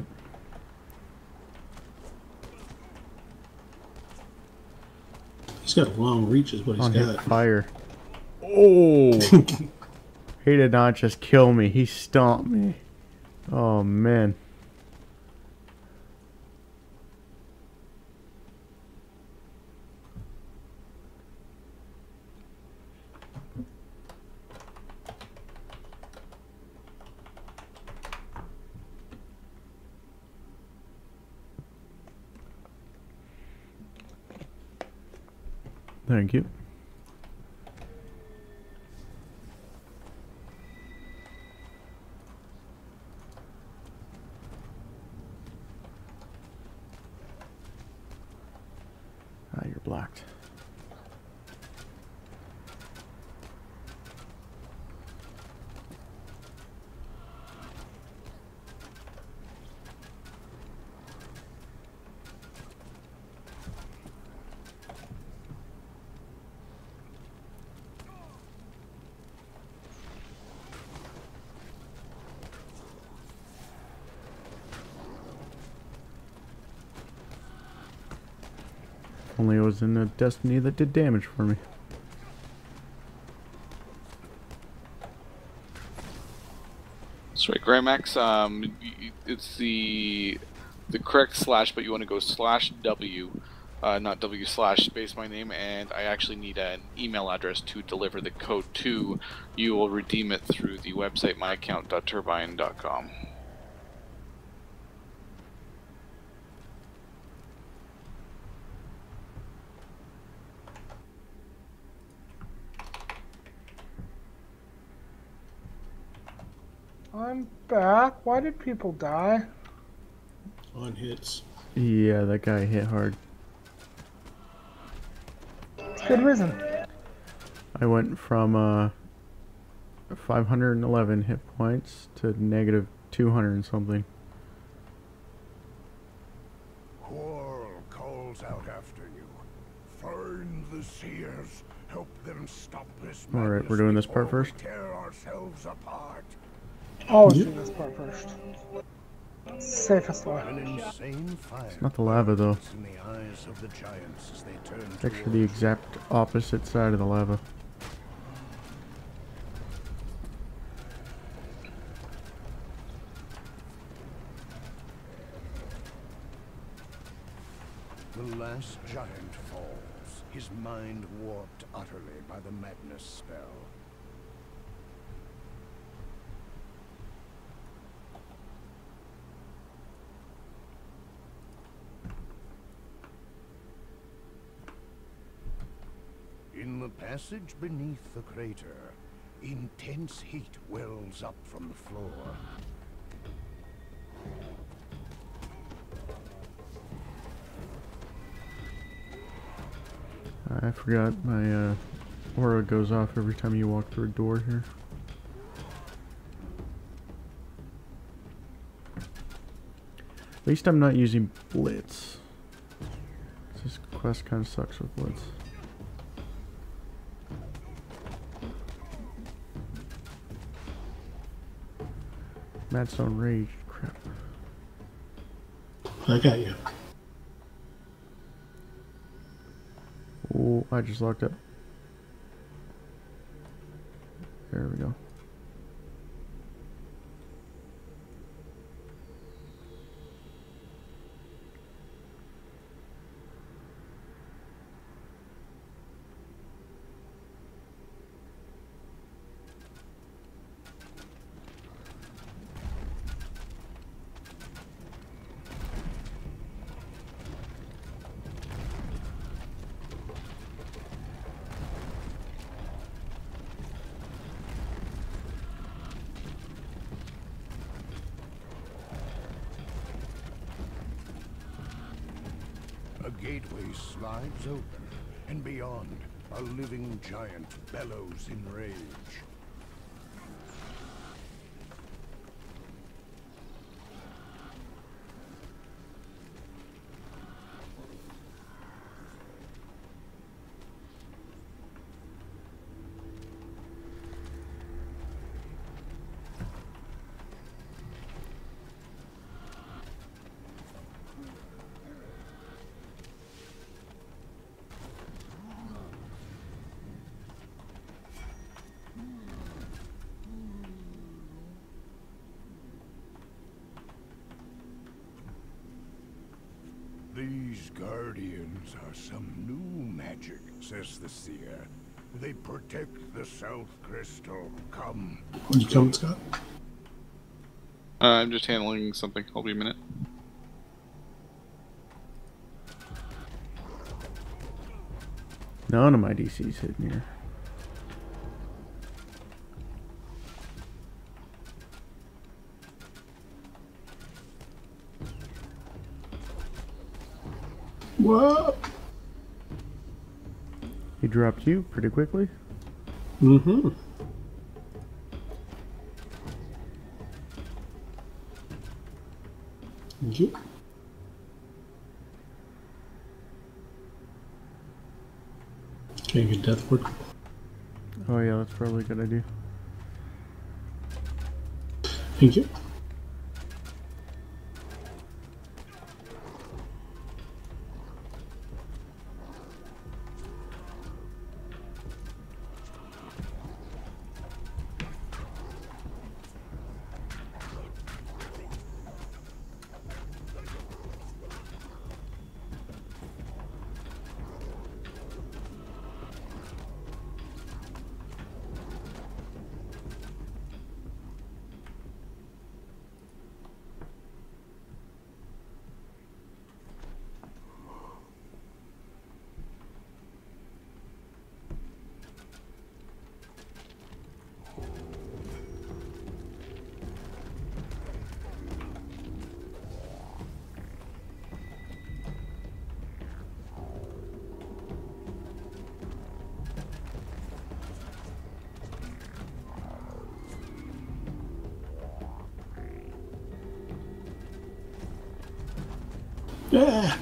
He's got a long reach is what he's On hit got. fire. Oh! He did not just kill me, he stomped me. Oh man. Thank you. Ah, you're blocked. Only it was in a Destiny that did damage for me. That's right, Grymax. Um, y- y- it's the the correct slash, but you want to go slash W, uh, not W slash space my name, and I actually need an email address to deliver the code to. You will redeem it through the website my account dot turbine dot com. I'm back. Why did people die? On hits. Yeah, that guy hit hard. It's good reason. I went from uh, five hundred eleven hit points to negative two hundred and something. Quarrel calls out after you. Find the seers. Help them stop this. All right, madness we're doing this before part we first? Tear ourselves apart. Always Yep. do this part first. Safest way. An insane fire. It's not the lava though. In the eyes of the giants as they turn It's actually the exact opposite side of the lava. last giant falls, his mind warped utterly by the madness spell. In the passage beneath the crater, intense heat wells up from the floor. I forgot my uh, aura goes off every time you walk through a door here. At least I'm not using Blitz. This quest kind of sucks with Blitz. Madstone Rage. Crap. I got you. Oh, I just locked up. There we go. A gateway slides open, and beyond, a living giant bellows in rage. These guardians are some new magic, says the seer. They protect the South Crystal. Come. When you come, Scott? Uh, I'm just handling something. I'll be a minute. None of my D Cs hitting here. What? He dropped you pretty quickly. Mm-hmm. Thank you. Okay, good death word. Oh yeah, that's probably a good idea. Thank you. Yeah.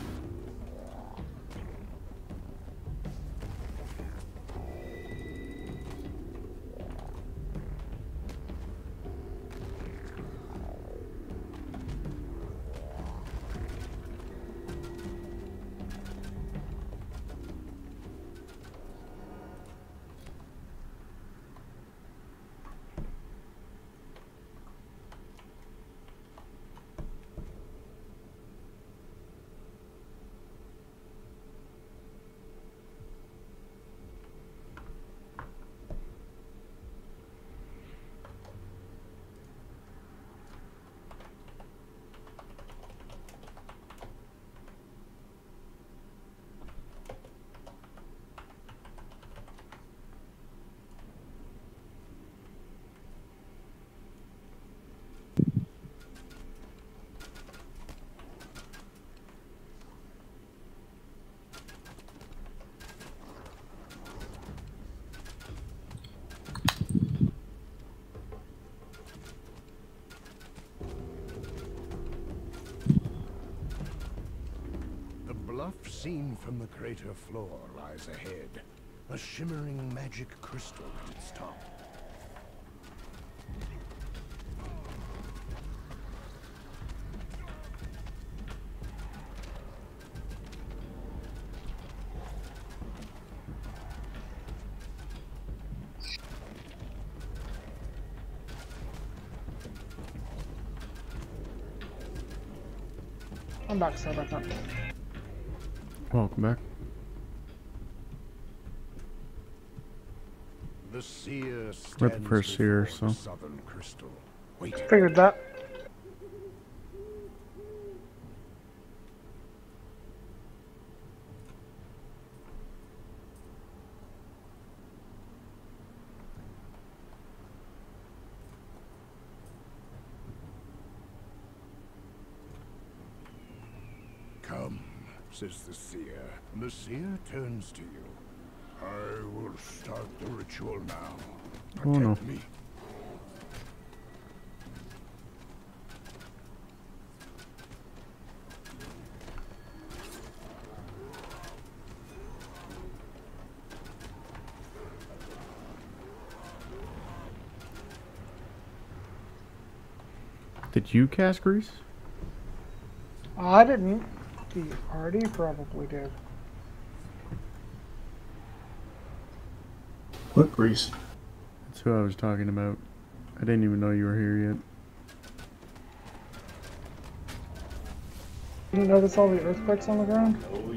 scene from the crater floor lies ahead. A shimmering magic crystal at its top. I'm back, sorry about that. Welcome back. The seer We're the stands first seer, before the so. southern crystal. Wait. Figured that. Come, says the seer, and the seer turns to you. I will start the ritual now. Protect Oh, no. me. Did you cast grease? I didn't. The party probably did. What grease? That's who I was talking about. I didn't even know you were here yet. Didn't notice all the earthquakes on the ground?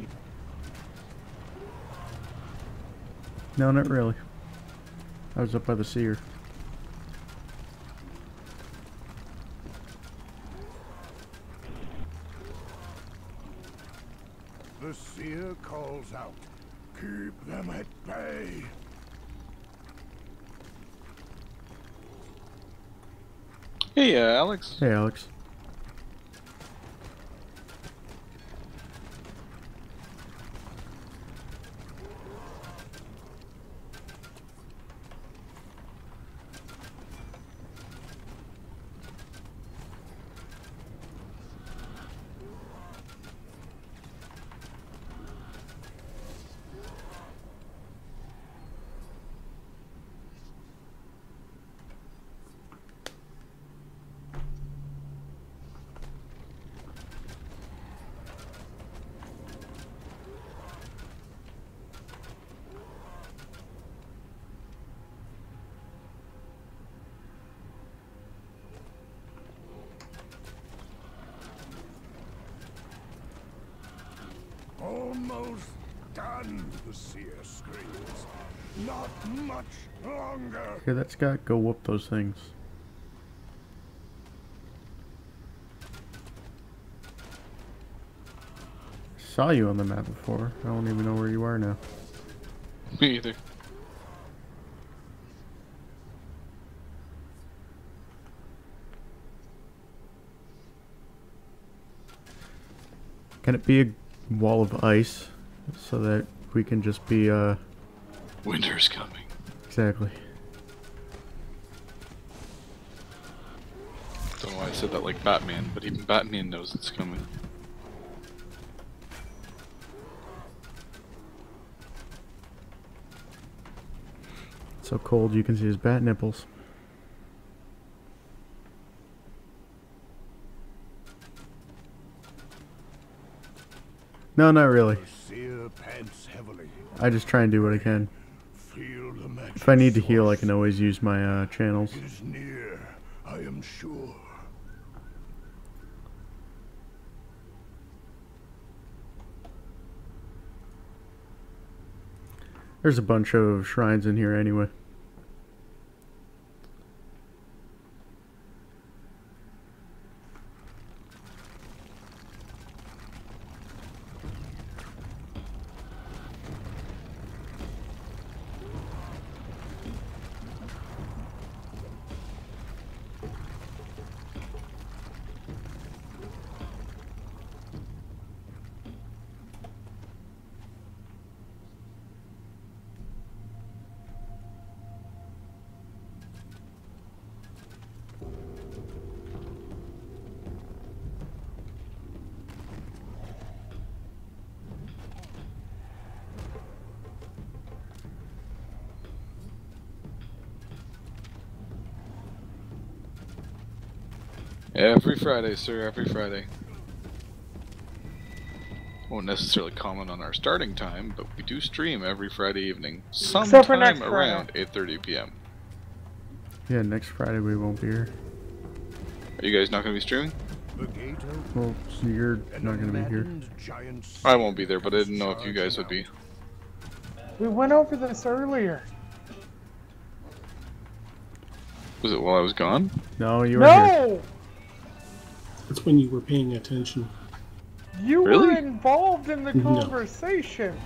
No, not really. I was up by the seer. The seer calls out. Keep them at bay. Hey, uh, Alex. Hey, Alex. Almost done, the seer screams. Not much longer. Here, that Scott, go whoop those things. Saw you on the map before. I don't even know where you are now. Me either. Can it be a wall of ice so that we can just be, uh... Winter's coming. Exactly. Don't know why I said that like Batman, but even Batman knows it's coming. So cold you can see his bat nipples. No, not really. The seer pants heavily. I just try and do what I can. Feel the magic If I need to heal, I source. can always use my uh, channels. It is near, I am sure. There's a bunch of shrines in here anyway. Every Friday, sir, every Friday. Won't necessarily comment on our starting time, but we do stream every Friday evening, Except for next sometime Friday. around eight thirty p m Yeah, next Friday we won't be here. Are you guys not going to be streaming? The gate opens, Well, you're and not going to be here. maddened giant I won't be there, but I didn't know if you guys would be. We went over this earlier. Was it while I was gone? No, you were here. No! That's when you were paying attention. You were Really? involved in the No. conversation.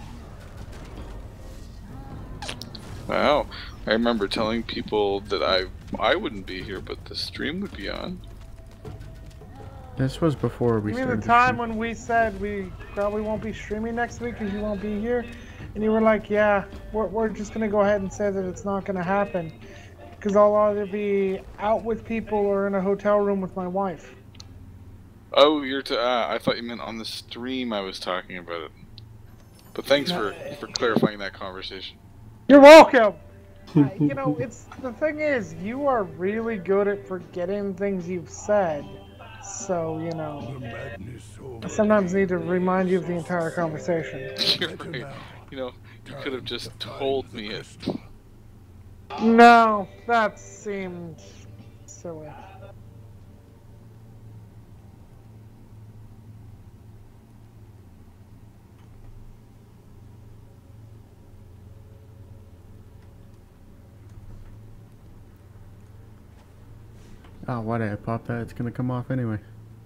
Wow. I remember telling people that I I wouldn't be here, but the stream would be on. This was before we You mean started. the time stream. when we said we probably won't be streaming next week because you won't be here? And you were like, yeah, we're, we're just going to go ahead and say that it's not going to happen. Because I'll either be out with people or in a hotel room with my wife. Oh, you're to. Uh, I thought you meant on the stream I was talking about it. But thanks for for clarifying that conversation. You're welcome! Uh, you know, it's the thing is, you are really good at forgetting things you've said. So, you know, The madness I sometimes need to remind you of the entire conversation. You're right. You know, you could have just told me it. No, that seemed silly. Oh, why did I pop that? It's going to come off anyway.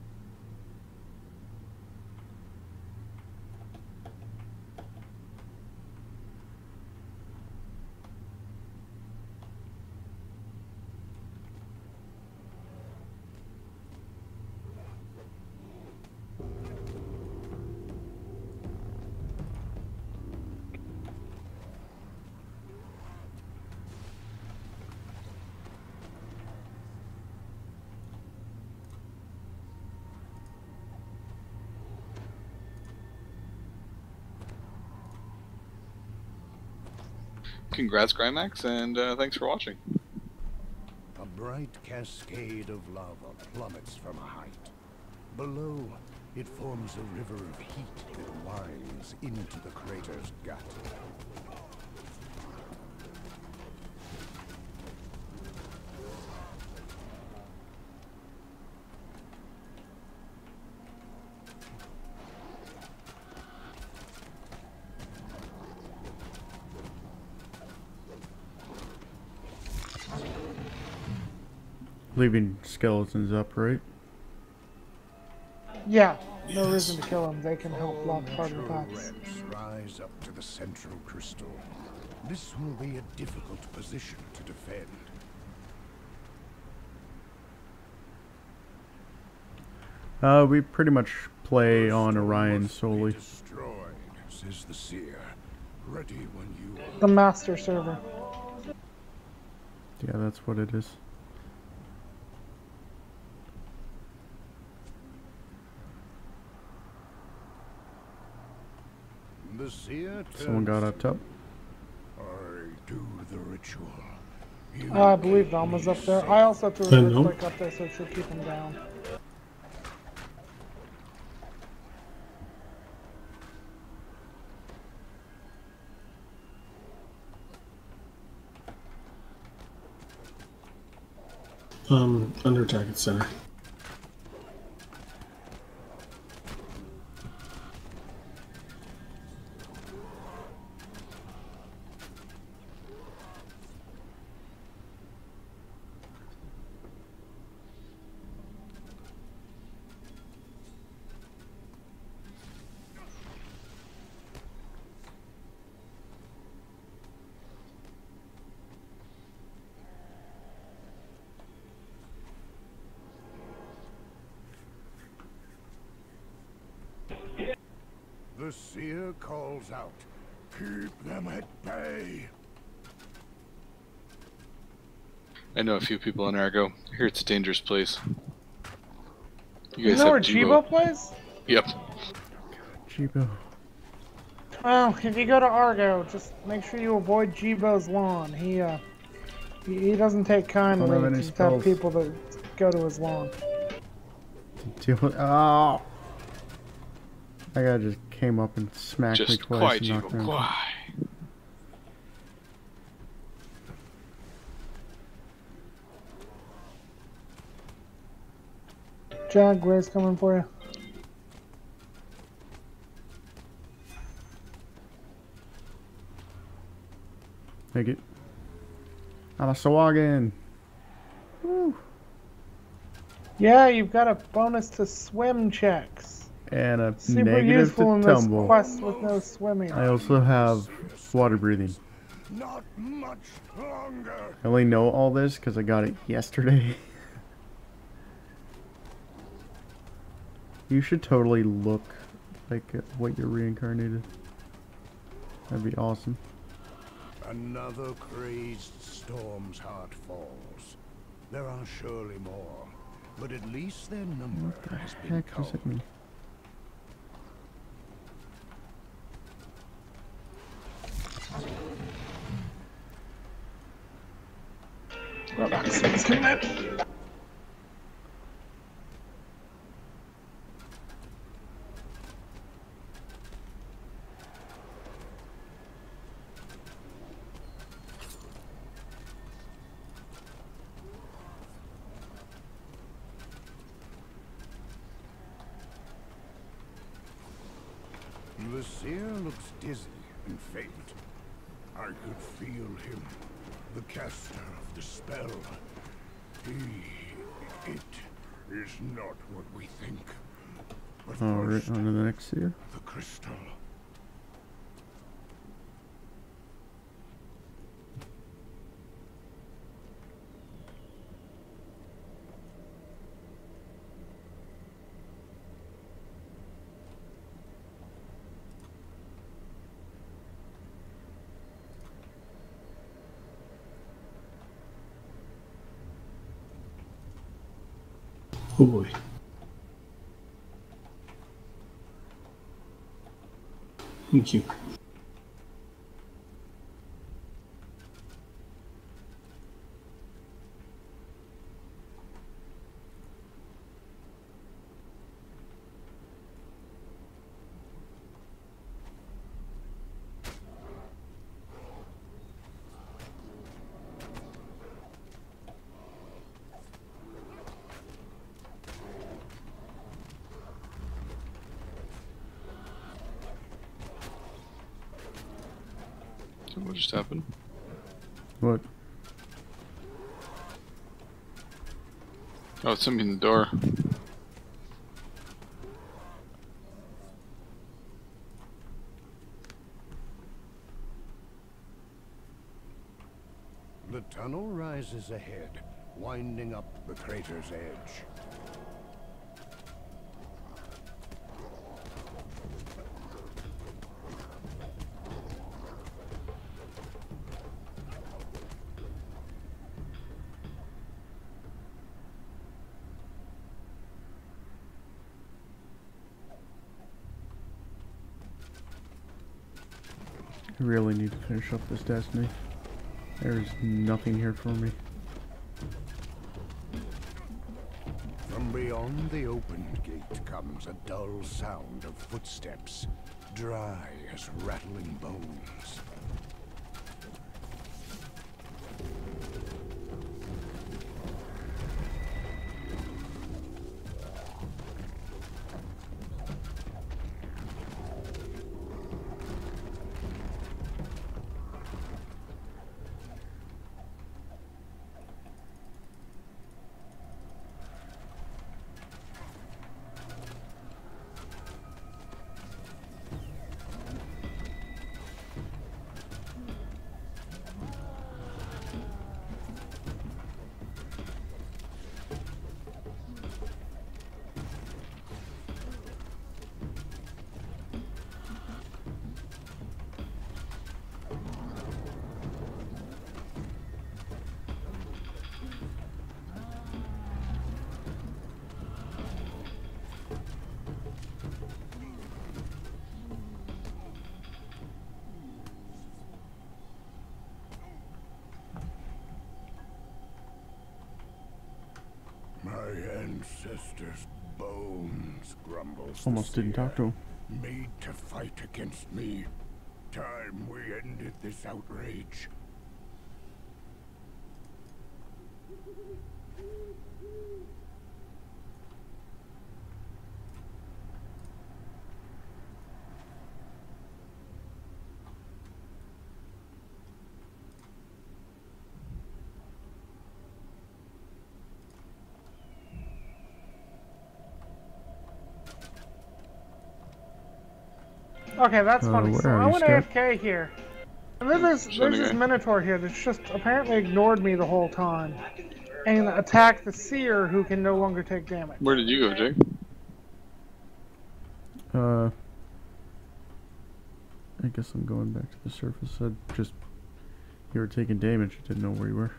Congrats, Grimax, and uh, thanks for watching. A bright cascade of lava plummets from a height. Below, it forms a river of heat that winds into the crater's gut. Leaving skeletons up, right? Yeah, no reason to kill them. They can help All block part of the natural paths. ramps rise up to the central crystal. This will be a difficult position to defend. Uh, we pretty much play First on stone Orion must be solely. Destroyed, says the seer. Ready when you are. The master server. Yeah, that's what it is. The seer Someone got turns up top. I do the ritual. You Uh, I believe Velma's up there. I also threw Uh, a no. click up there so it should keep him down. Um, under attack at center. The seer calls out. Keep them at bay. I know a few people in Argo. I hear it's a dangerous place. You You guys know have where Jibo? Jibo plays? Yep. Jibo. Well, if you go to Argo, just make sure you avoid Jibo's lawn. He, uh, he, he doesn't take kindly Don't have any to have spells. people that go to his lawn. to deal with. Oh! That guy just came up and smacked me Just twice. quiet, And you. knocked me out. Quiet. Jack, Gray's coming for you. Take it. I'm a Sawagan. Woo. Yeah, you've got a bonus to swim checks. And a Super negative useful to in this tumble. quest with no swimming. I also have water breathing. Not much longer. I only know all this because I got it yesterday. You should totally look like at what you're reincarnated. That'd be awesome. Another crazed storm's heart falls. There are surely more, but at least their number What the has been heck does culled. it mean? Robots coming in. The seer looks dizzy and faint. I could feel him, the caster of the spell. He... it is not what we think. But Alright, first, on to the next seer. the crystal. Oh boy. Thank you. So what just happened? What? Oh, it's somebody in the door. The tunnel rises ahead, winding up the crater's edge. I really need to finish up this destiny. There's nothing here for me. From beyond the opened gate comes a dull sound of footsteps, dry as rattling bones. My ancestors bones, grumbles the Almost didn't seer. talk to him. Made to fight against me. Time we ended this outrage. Okay, that's Uh, funny. where So are I you, went Scott? A F K here. And then there's, there's Sending this a- Minotaur here that's just apparently ignored me the whole time. And attacked the Seer, who can no longer take damage. Where did you go, Jake? Uh, I guess I'm going back to the surface. I just you were taking damage. I didn't know where you were.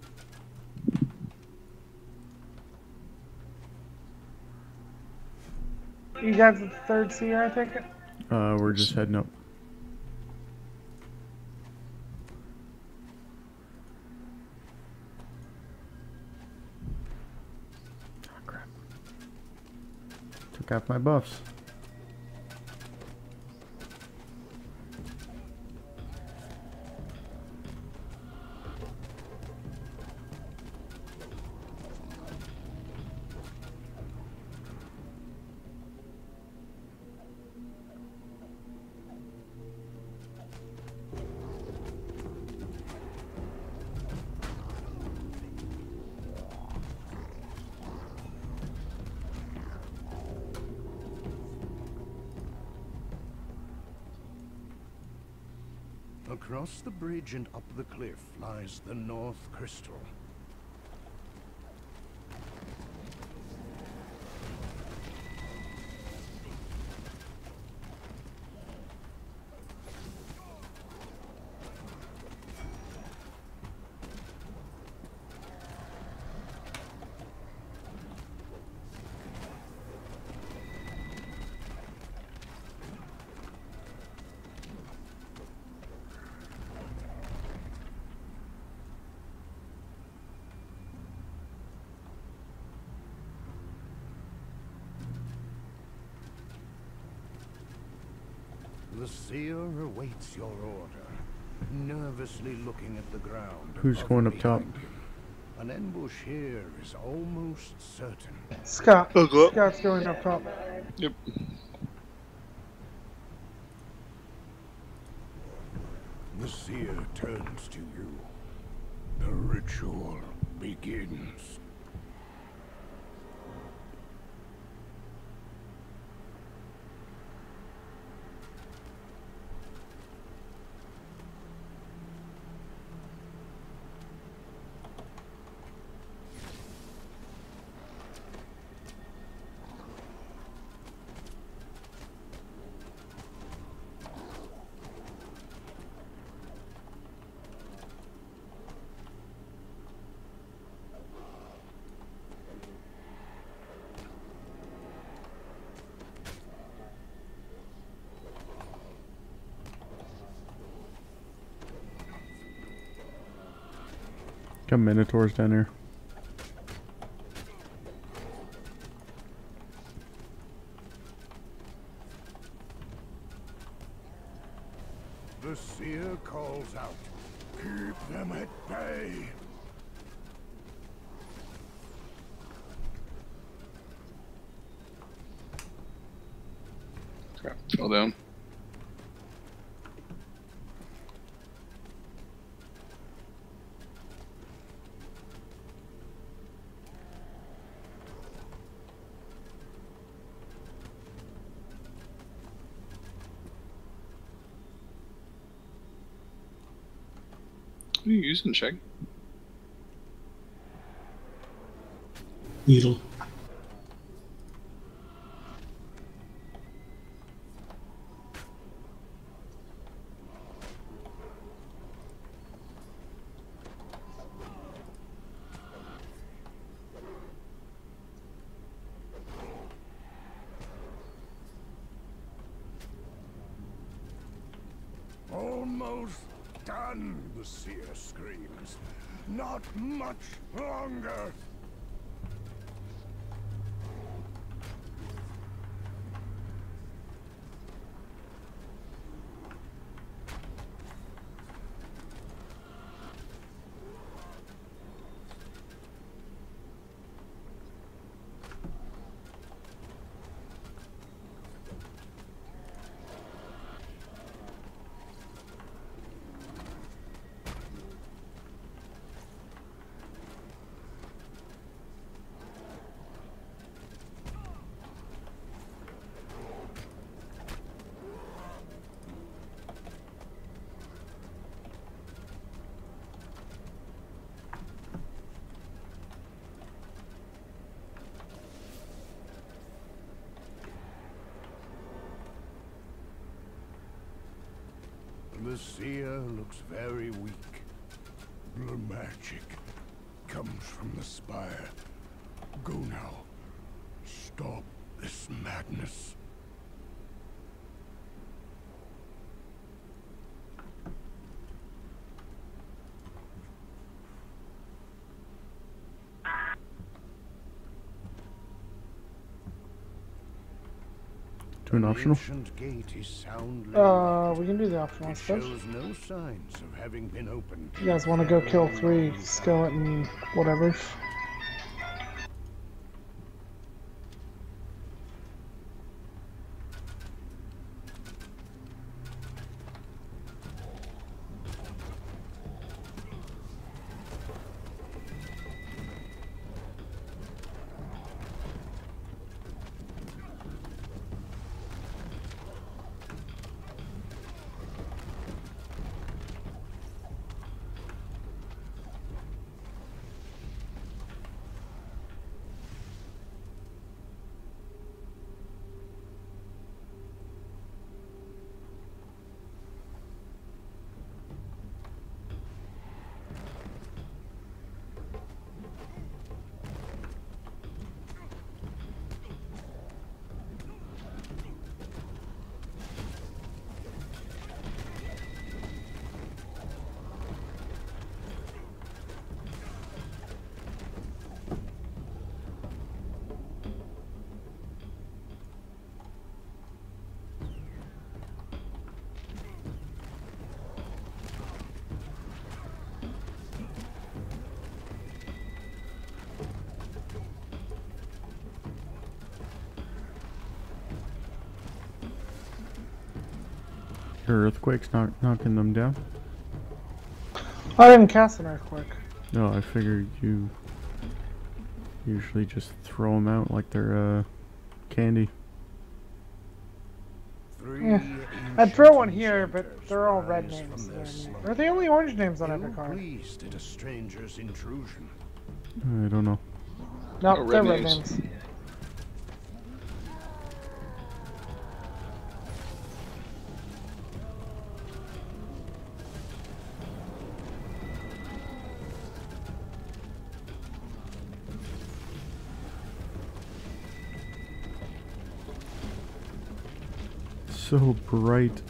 You guys at the third Seer, I take it? Uh, we're just heading up. Oh, crap. Took out my buffs. Across the bridge and up the cliff lies the North Crystal. The seer awaits your order, nervously looking at the ground. Who's above going and up top? behind you. An ambush here is almost certain. Scott. Okay. Scott's going up top. Yep. The seer turns to you. The ritual begins. Got minotaurs down there. The seer calls out. Keep them at bay. Crap, fell down. What are you using, Shag? Needle. Almost done, the seer screams. Not much longer. The seer looks very weak. The magic comes from the spire. Go now. Stop this madness. Do an optional? Ancient gate is soundly Uh, we can do the optional It stuff. shows no signs of having been opened. You guys want to go kill three skeleton whatevers? Your earthquake's knock knocking them down? I didn't cast an earthquake. No, I figured you usually just throw them out like they're uh, candy. Three Yeah. I'd throw one here, but they're all red names. They're the only orange names on every card. Pleased at a stranger's intrusion. I don't know. Nope, Oh, they're red red names. names. So bright.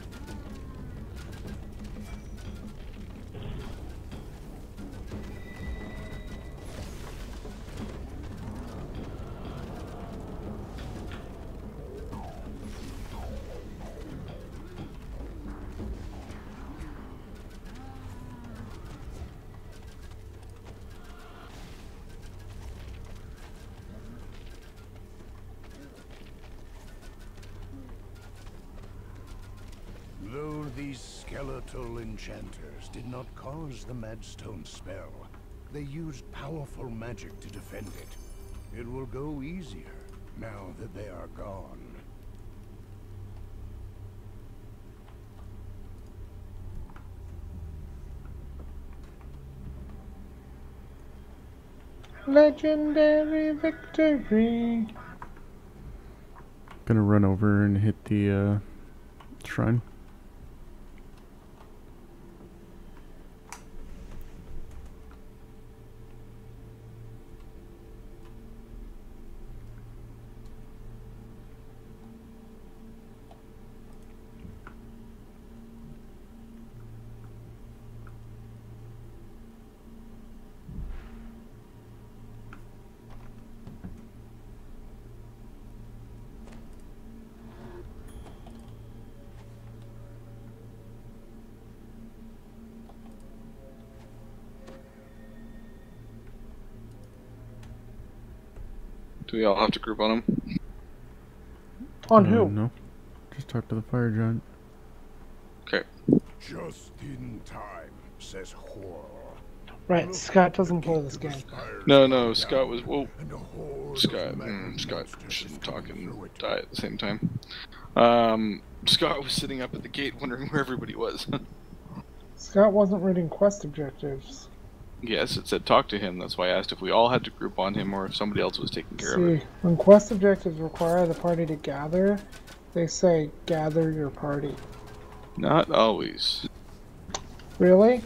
Though these skeletal enchanters did not cause the Madstone spell, they used powerful magic to defend it. It will go easier now that they are gone. Legendary victory. Gonna run over and hit the uh, shrine. Do we all have to group on him? On Uh, who? No. Just talk to the fire giant. Okay. Just in time, says Horror. Right, Scott doesn't play this game. No, no, Scott was. Whoa. And a horde of Scott. mad Mm, Scott monsters shouldn't is talk coming and through it. die at the same time. Um, Scott was sitting up at the gate wondering where everybody was. Scott wasn't reading quest objectives. Yes, it said talk to him. That's why I asked if we all had to group on him or if somebody else was taking care of it. See, when quest objectives require the party to gather, they say gather your party. Not always. Really?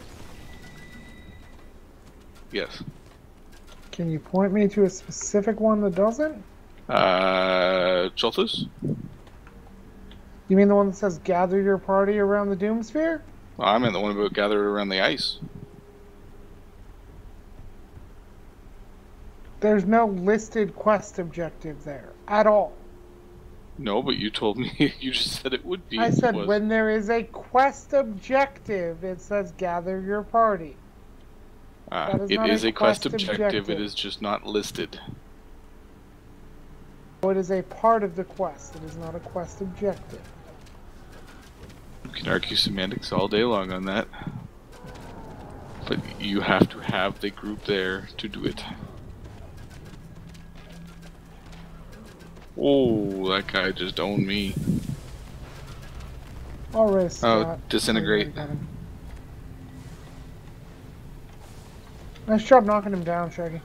Yes. Can you point me to a specific one that doesn't? Uh, Cholthus? You mean the one that says gather your party around the Doomsphere? Well, I meant the one about gathered around the ice. There's no listed quest objective there at all. No, but you told me, you just said it would be. I said was. when there is a quest objective, it says gather your party. Uh, That is it not is a a quest quest objective, objective. it is just not listed. So it is a part of the quest. It is not a quest objective. You can argue semantics all day long on that. But you have to have the group there to do it. Oh, that guy just owned me. All right, Scott. Oh, disintegrate. Got him. Nice job knocking him down, Shaggy.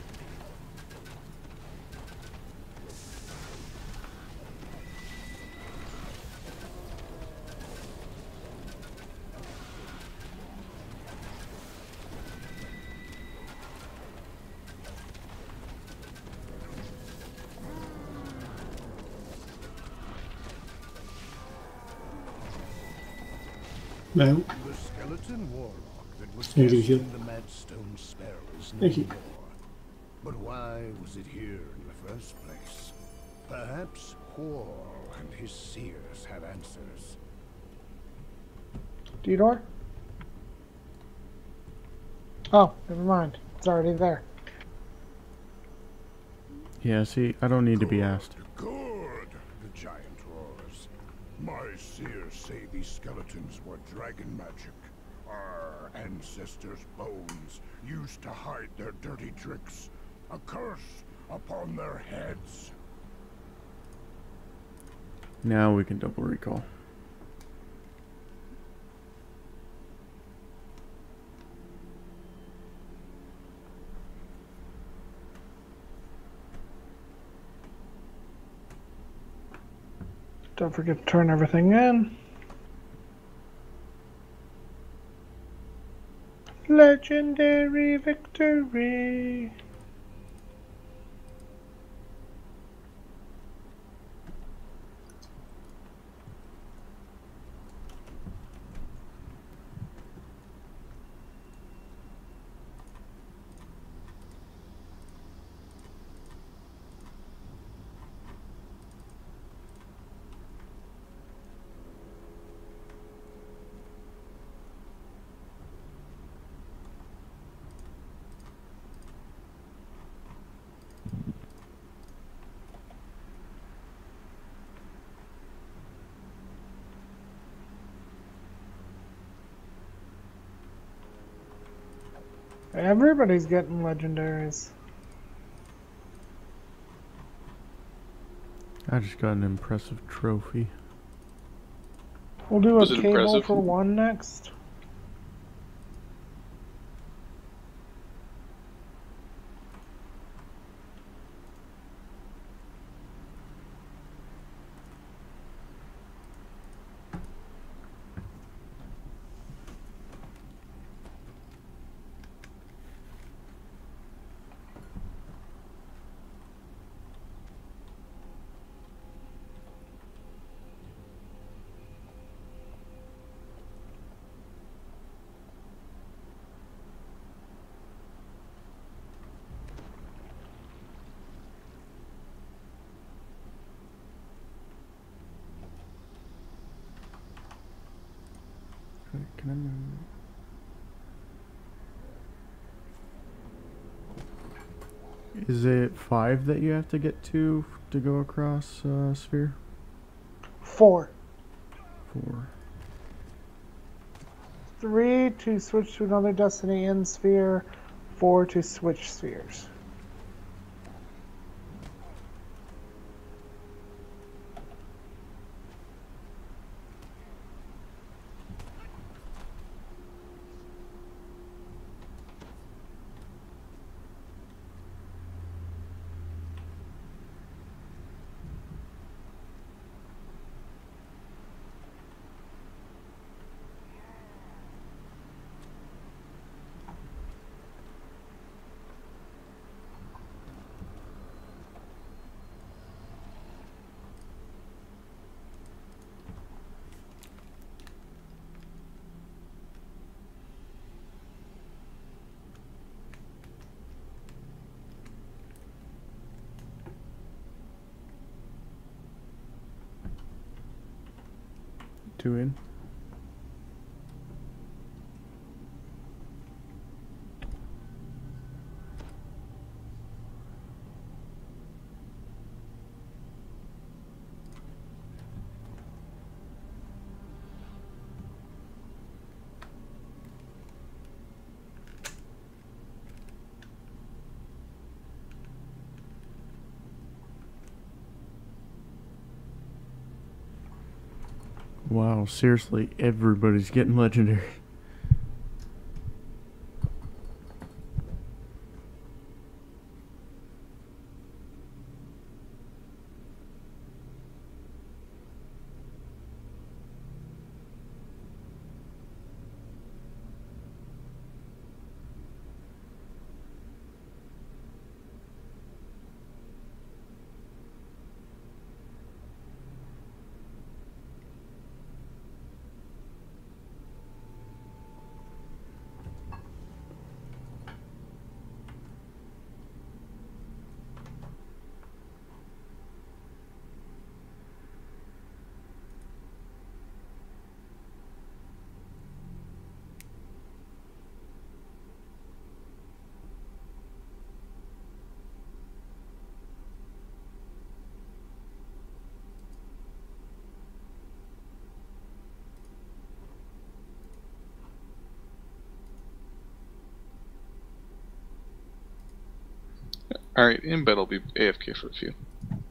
Now, The skeleton warlock that was Here you cast go. in the Madstone spell is no Thank you. more. But why was it here in the first place? Perhaps Whorl and his seers have answers. Didor? Oh, never mind. It's already there. Yeah, see, I don't need to be asked. Good, the giant roars. My seers say these skeletons were dragon magic. Our ancestors' bones used to hide their dirty tricks. A curse upon their heads. Now we can double recall. Don't forget to turn everything in. Legendary victory. Everybody's getting legendaries. I just got an impressive trophy. We'll do a Was it cable impressive? for one next. Can I move? Is it five that you have to get to to go across uh, sphere? Four. Four. Three to switch to another destiny in sphere. Four to switch spheres. Two in. Wow, seriously, everybody's getting legendary. Alright, in bed I'll be A F K for a few.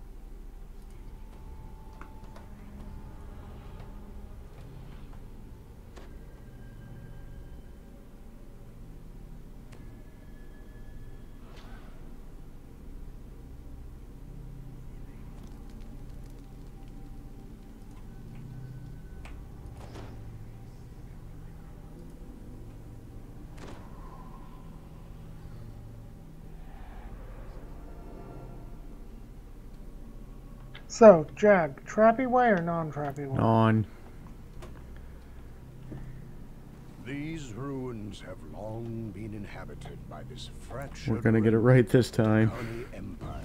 So, Jag, trappy way or non-trappy way? On. These ruins have long been inhabited by this fractured We're gonna get it right this time. Honey Empire.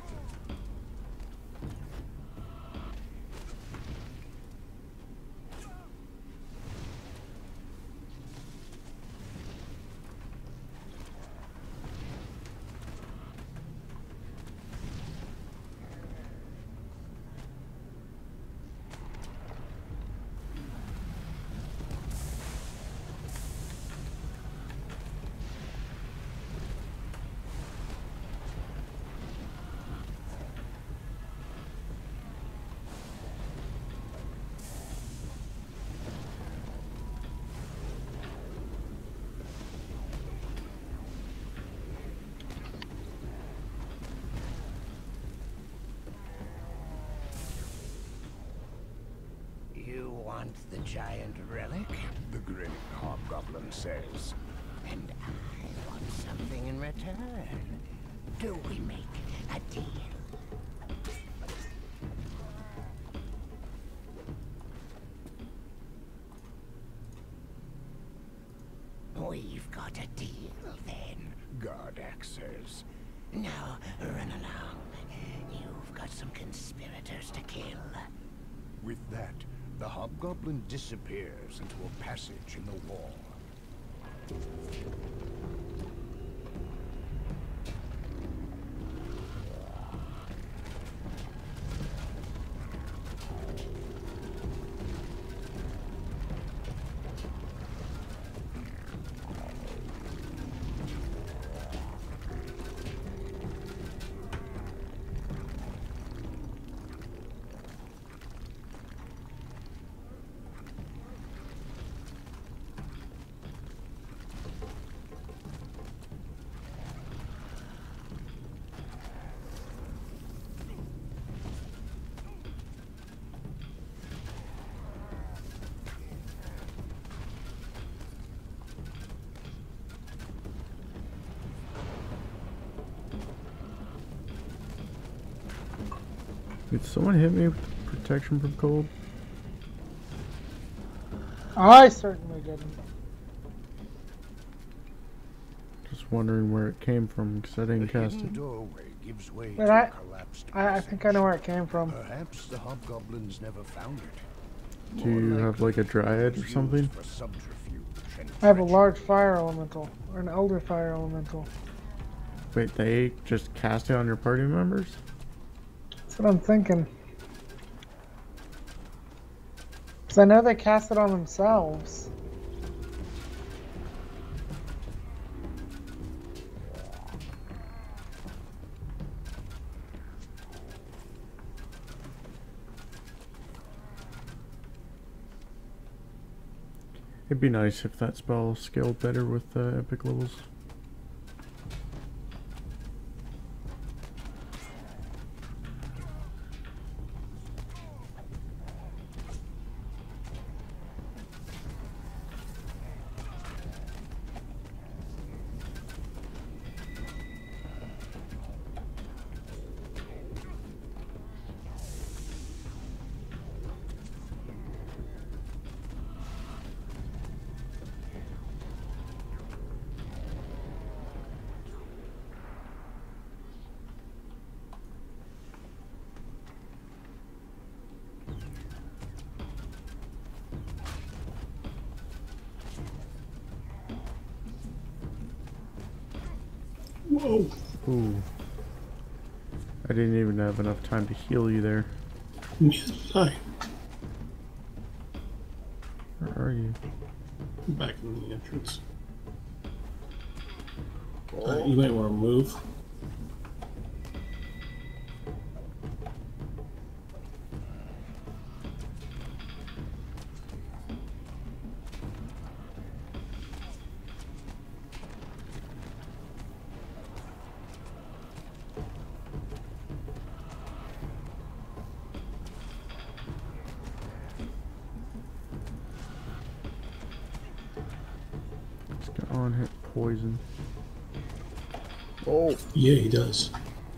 The giant relic? The great hobgoblin says. And I want something in return. Do we make a deal? We've got a deal, then. Gardak says. Now, run along. You've got some conspirators to kill. With that, the hobgoblin disappears into a passage in the wall. Did someone hit me with protection from cold? I certainly didn't. Just wondering where it came from because I didn't The cast hidden it. doorway gives way But to I, a collapsed I, I think I know where it came from. Perhaps the hobgoblins never found it. Do you have like a dryad or something? I have a large fire elemental, or an elder fire elemental. Wait, they just cast it on your party members? That's what I'm thinking. Because I know they cast it on themselves. It'd be nice if that spell scaled better with uh, epic levels. Whoa. Ooh. I didn't even have enough time to heal you there. Hi. Where are you? Back in the entrance. Uh, you might want to move. Let's get on hit poison. Oh! Yeah, he does.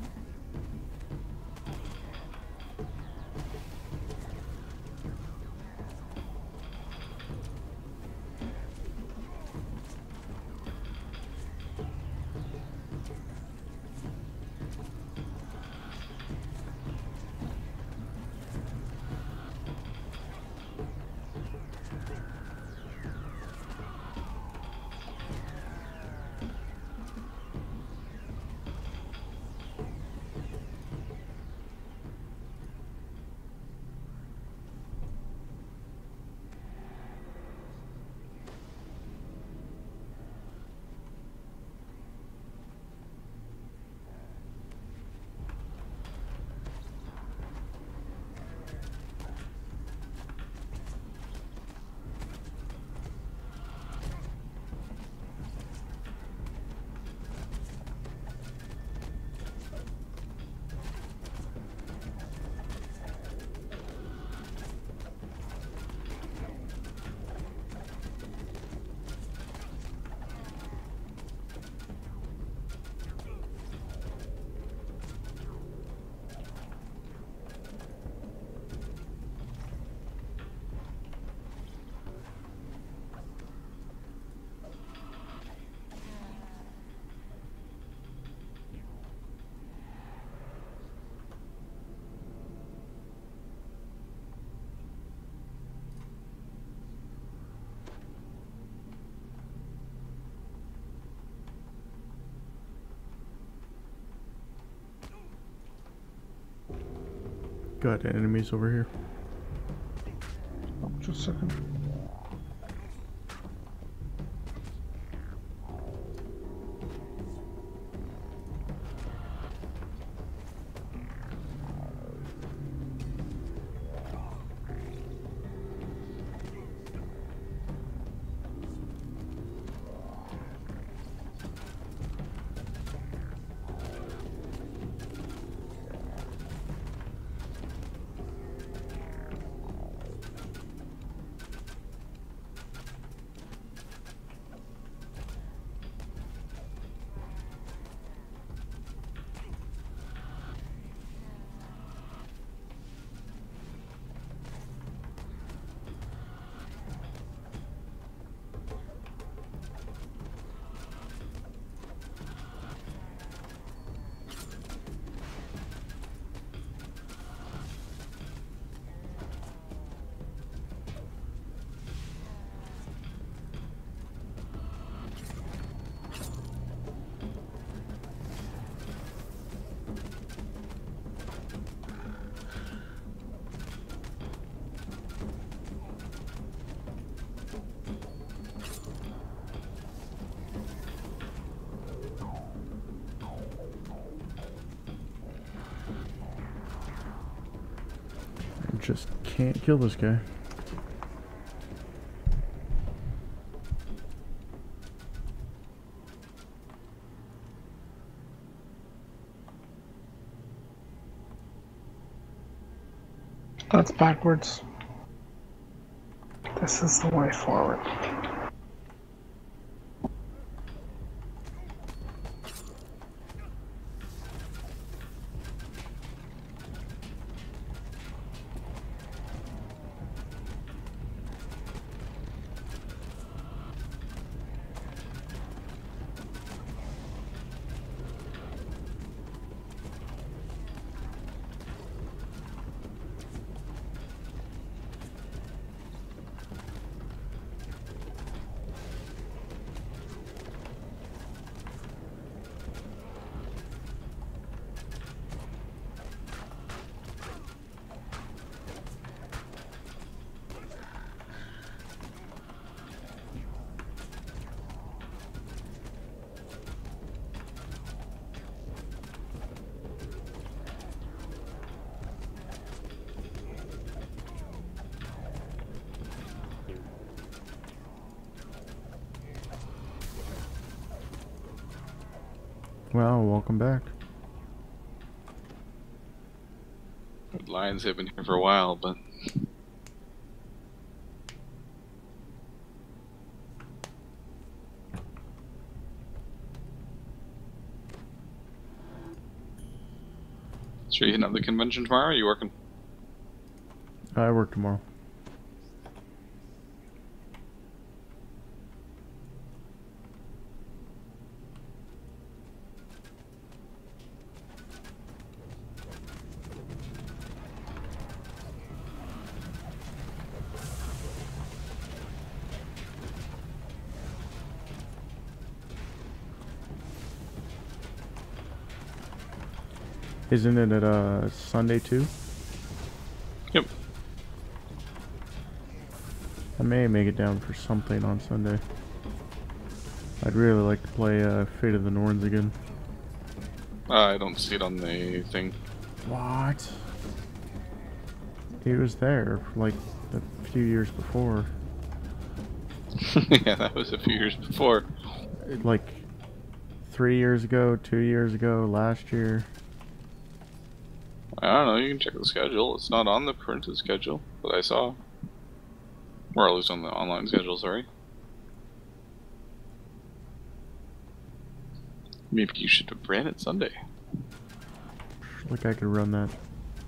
Got enemies over here. Oh, just a second. just can't kill this guy. That's backwards. This is the way forward. Well, welcome back. Lions have been here for a while, but so you hitting up the convention tomorrow? Or are you working? I work tomorrow. Isn't it at uh, Sunday too? Yep. I may make it down for something on Sunday. I'd really like to play uh, Fate of the Norns again. Uh, I don't see it on the thing. What? He was there like a few years before. Yeah, that was a few years before. Like three years ago, two years ago, last year. I don't know, you can check the schedule. It's not on the printed schedule that I saw. Or at least on the online schedule, sorry. Maybe you should have ran it Sunday. Like I could run that.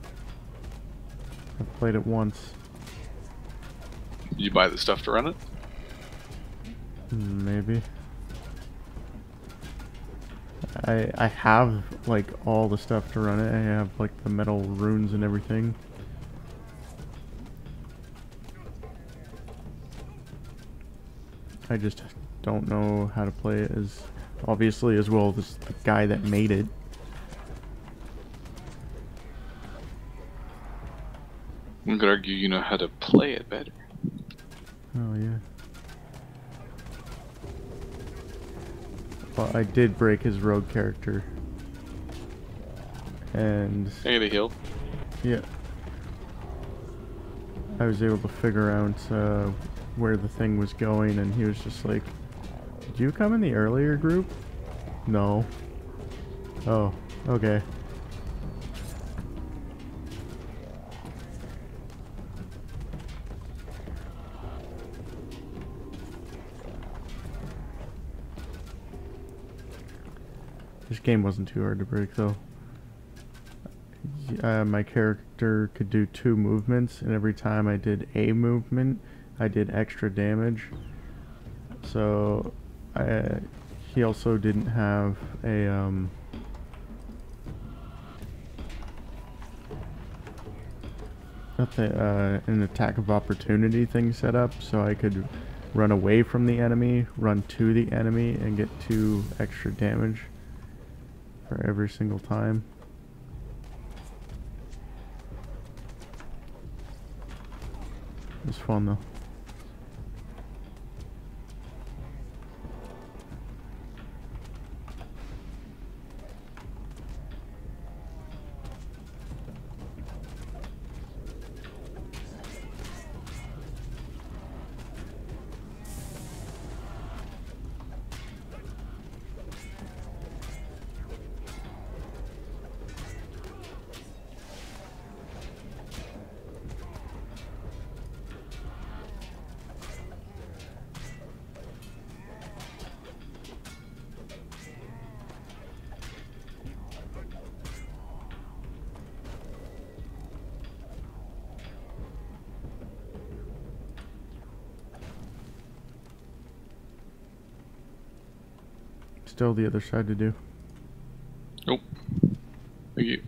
I've played it once. Did you buy the stuff to run it? Maybe. I I have like all the stuff to run it. I have like the metal runes and everything. I just don't know how to play it as obviously as well as the guy that made it. One could argue you know how to play it better. Oh yeah. Well, I did break his rogue character. And I get a heal. yeah. I was able to figure out uh, where the thing was going, and he was just like, "Did you come in the earlier group?" No. Oh, okay. This game wasn't too hard to break, though. Uh, my character could do two movements, and every time I did a movement, I did extra damage. So, I, he also didn't have a, um... nothing, uh, an attack of opportunity thing set up, so I could run away from the enemy, run to the enemy, and get two extra damage for every single time. It was fun though. still the other side to do. Nope. Thank you.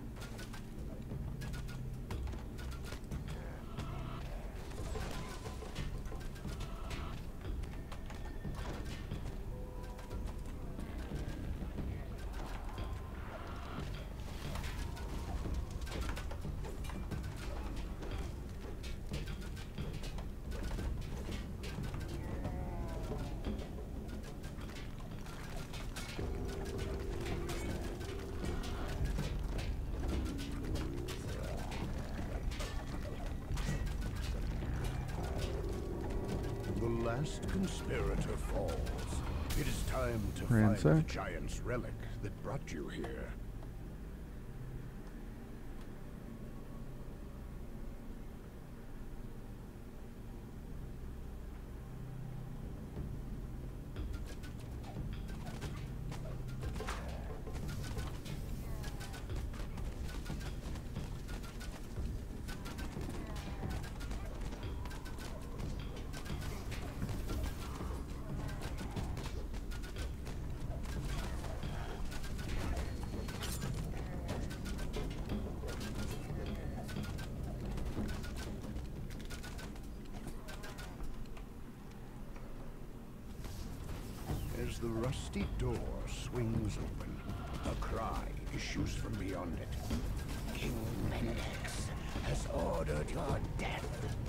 The last conspirator falls. It is time to Ransack. find the giant's relic that brought you here. As the rusty door swings open, a cry issues from beyond it. King Mendex has ordered your death.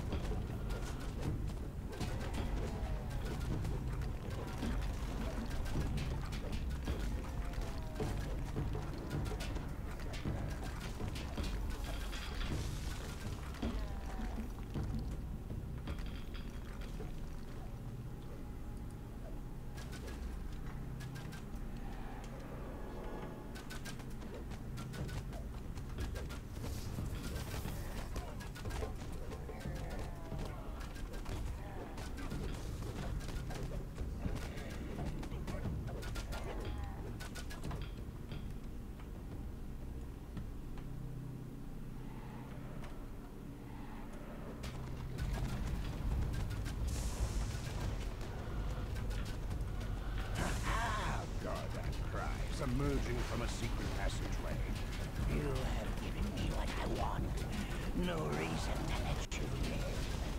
Emerging from a secret passageway. You have given me what I want. No reason to let you live.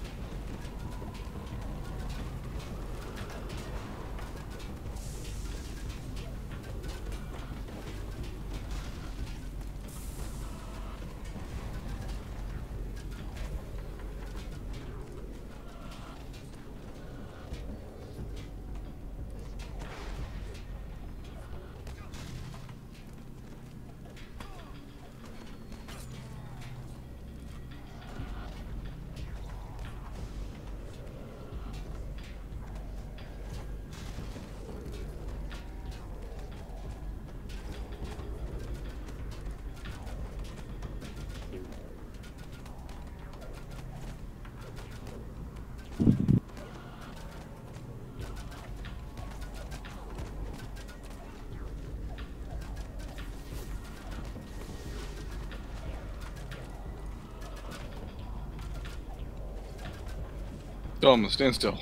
Dom, stand still.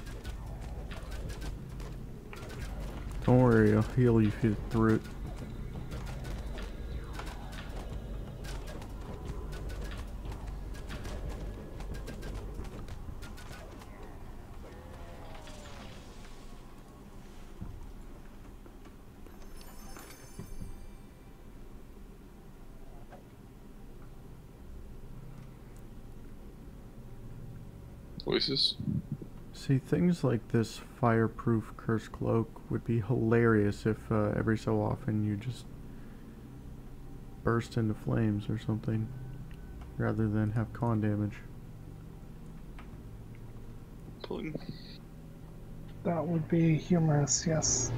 Don't worry, I'll heal you if you get through it. Voices. See, things like this fireproof curse cloak would be hilarious if uh, every so often you just burst into flames or something, rather than have con damage. Pulling. That would be humorous, yes.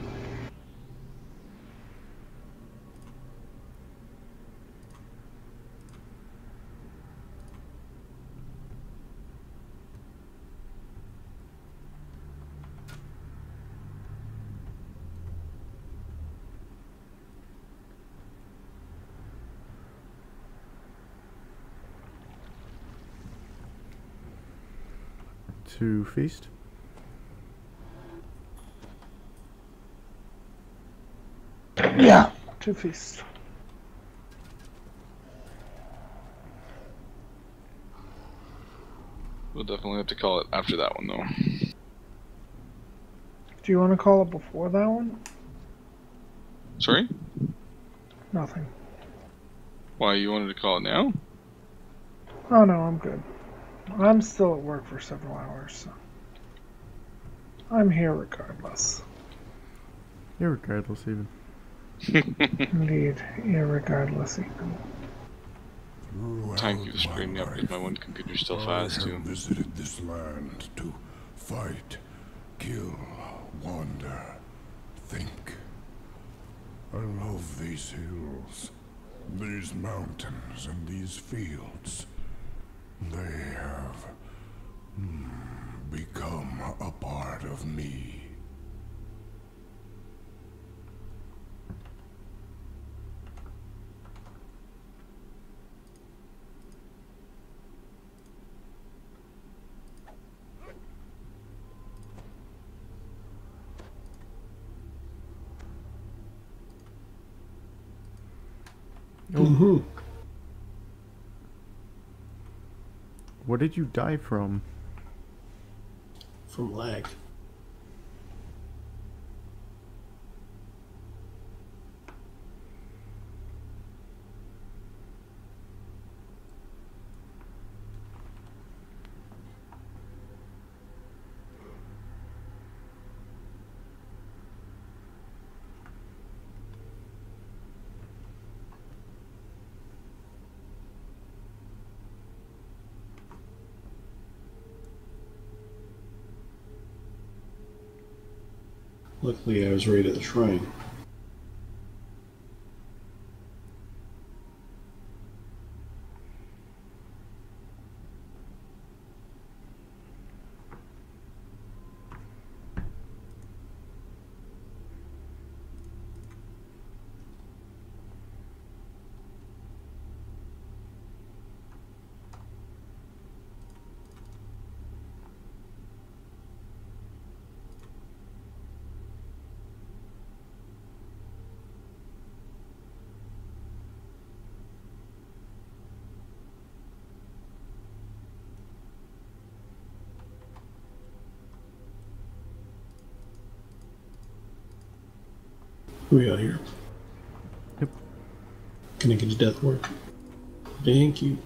To feast. Yeah, to feast. We'll definitely have to call it after that one, though. Do you want to call it before that one? Sorry? Nothing. Why, you wanted to call it now? Oh no, I'm good. I'm still at work for several hours, so I'm here regardless. Irregardless, even. Indeed, irregardless even. Time keeps Throughout screwing me my up because my life, one computer's still I fast, have too. visited this land to fight, kill, wander, think. I love these hills, these mountains, and these fields. They have hmm, become a part of me. Mm-hmm. What did you die from? From lag. Luckily, I was right at the shrine. Who we got here? Yep. Can I get a death word? Thank you.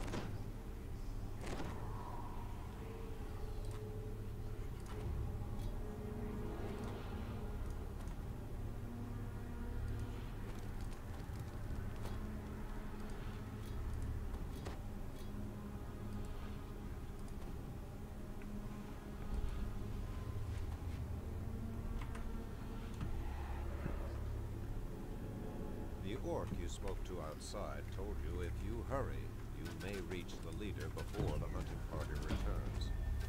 The orc you spoke to outside told you if you hurry, you may reach the leader before the hunting party returns.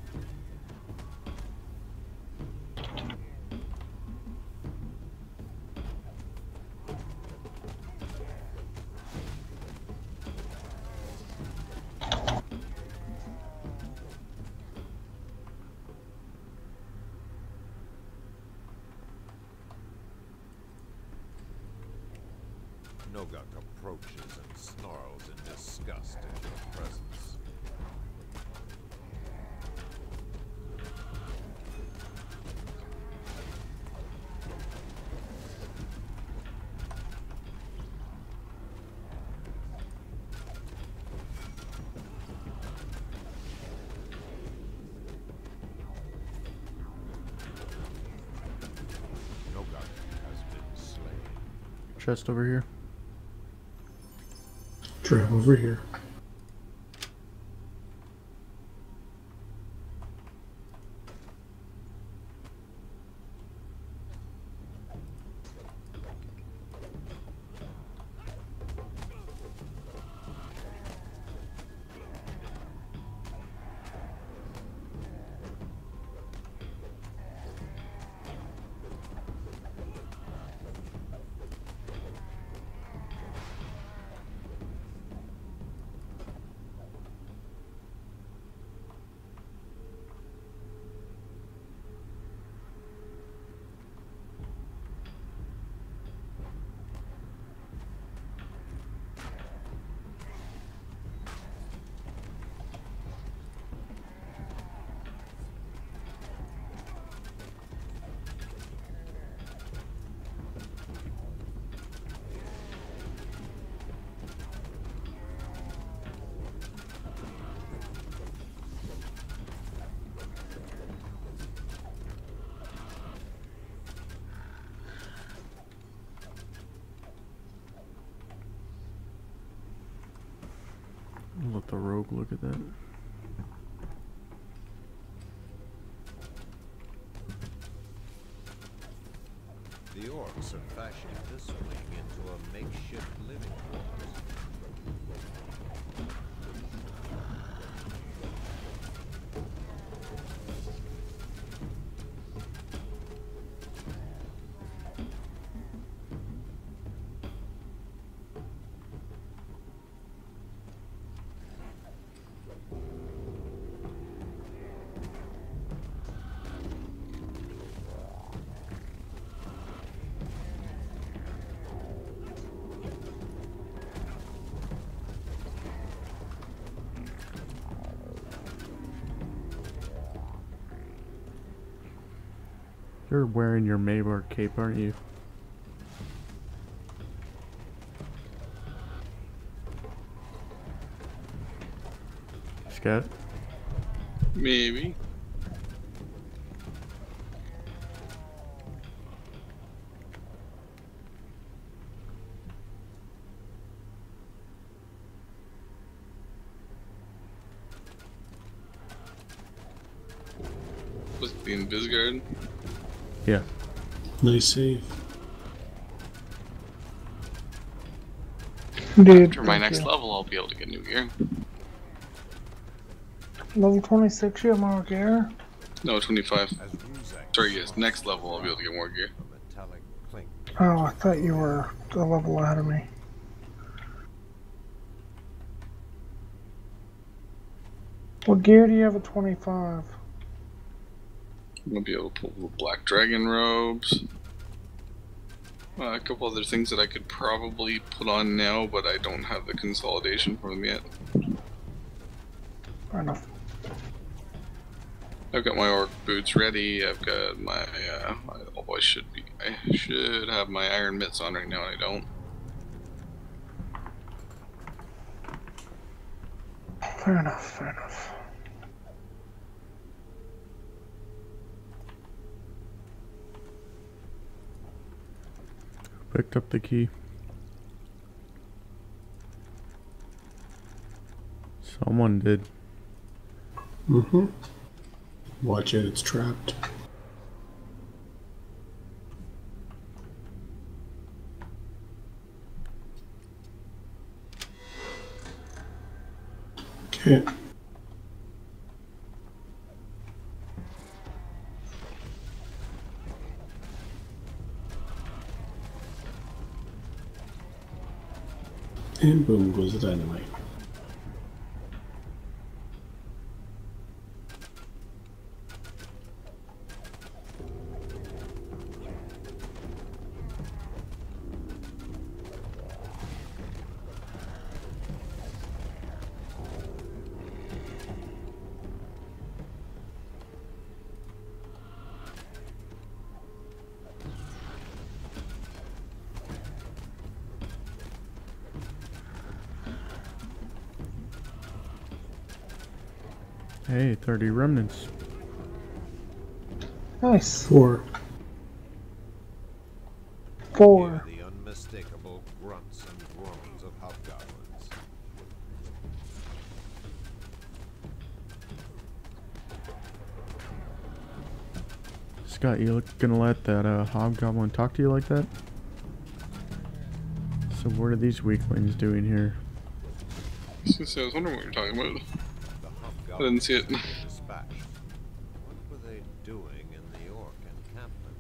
Nogak approaches and snarls in disgust at your presence. Nogak has been slain. Chest over here. Trap over here. let the rogue look at that. The orcs are fashioning this wing into a makeshift living quarters. You're wearing your Maybar cape, aren't you? Scott? Maybe. Was it the Invisguard? Yeah. Nice save. Dude, After my thank next you. level, I'll be able to get new gear. Level twenty-six, you have more gear? No, twenty-five. As Ruzak Sorry, yes, next level I'll be able to get more gear. a metallic clink. Oh, I thought you were a level ahead of me. What gear do you have at twenty-five? I'm gonna be able to pull black dragon robes. Uh, a couple other things that I could probably put on now, but I don't have the consolidation for them yet. Fair enough. I've got my orc boots ready. I've got my. Uh, oh, I should be. I should have my iron mitts on right now, and I don't. Fair enough, fair enough. Picked up the key. Someone did. Mm-hmm. Watch it, it's trapped. Okay. And boom goes the dynamite. Hey, thirty remnants. Nice. Four. Four. Hear the unmistakable grunts and groans of hobgoblins. Scott, you look- gonna let that uh, hobgoblin talk to you like that? So what are these weaklings doing here? I was gonna say, I was wondering what you're talking about. The hobgoblins I didn't see it. were dispatched. What were they doing in the orc encampment?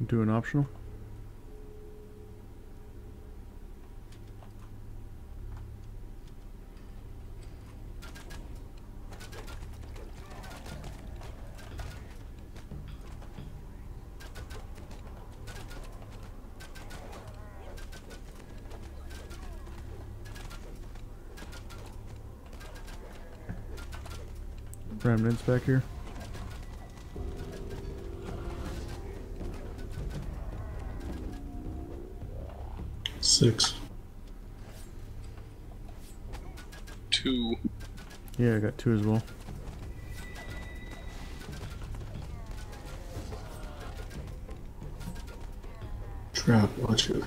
Do an optional. Remnants back here. Six. Two. Yeah, I got two as well. Trap, watch it.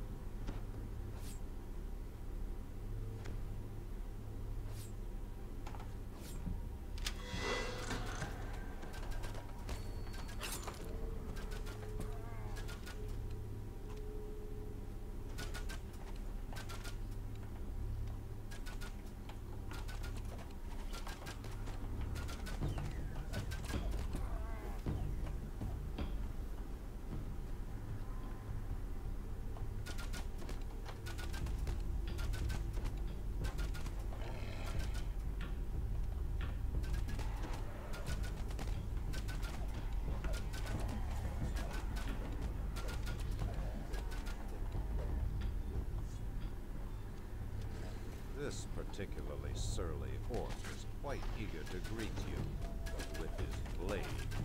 This particularly surly orc is quite eager to greet you with his blade.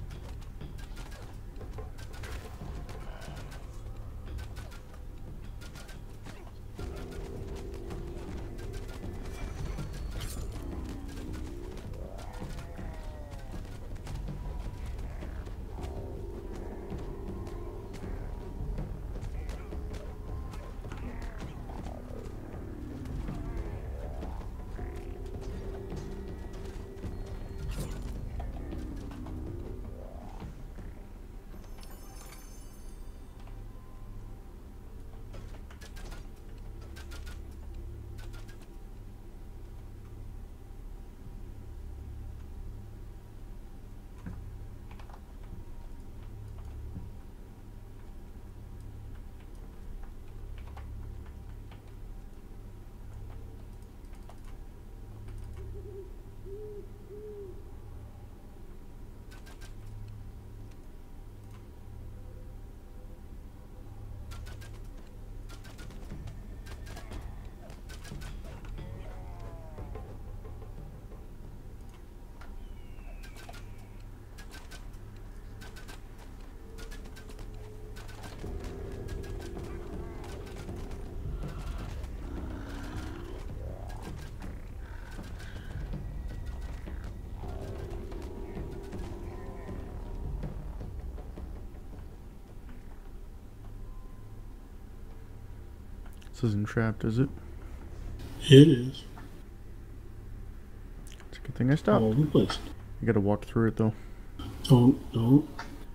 This isn't trapped, is it? It is. It's a good thing I stopped. All in place. You gotta walk through it though. Don't, don't.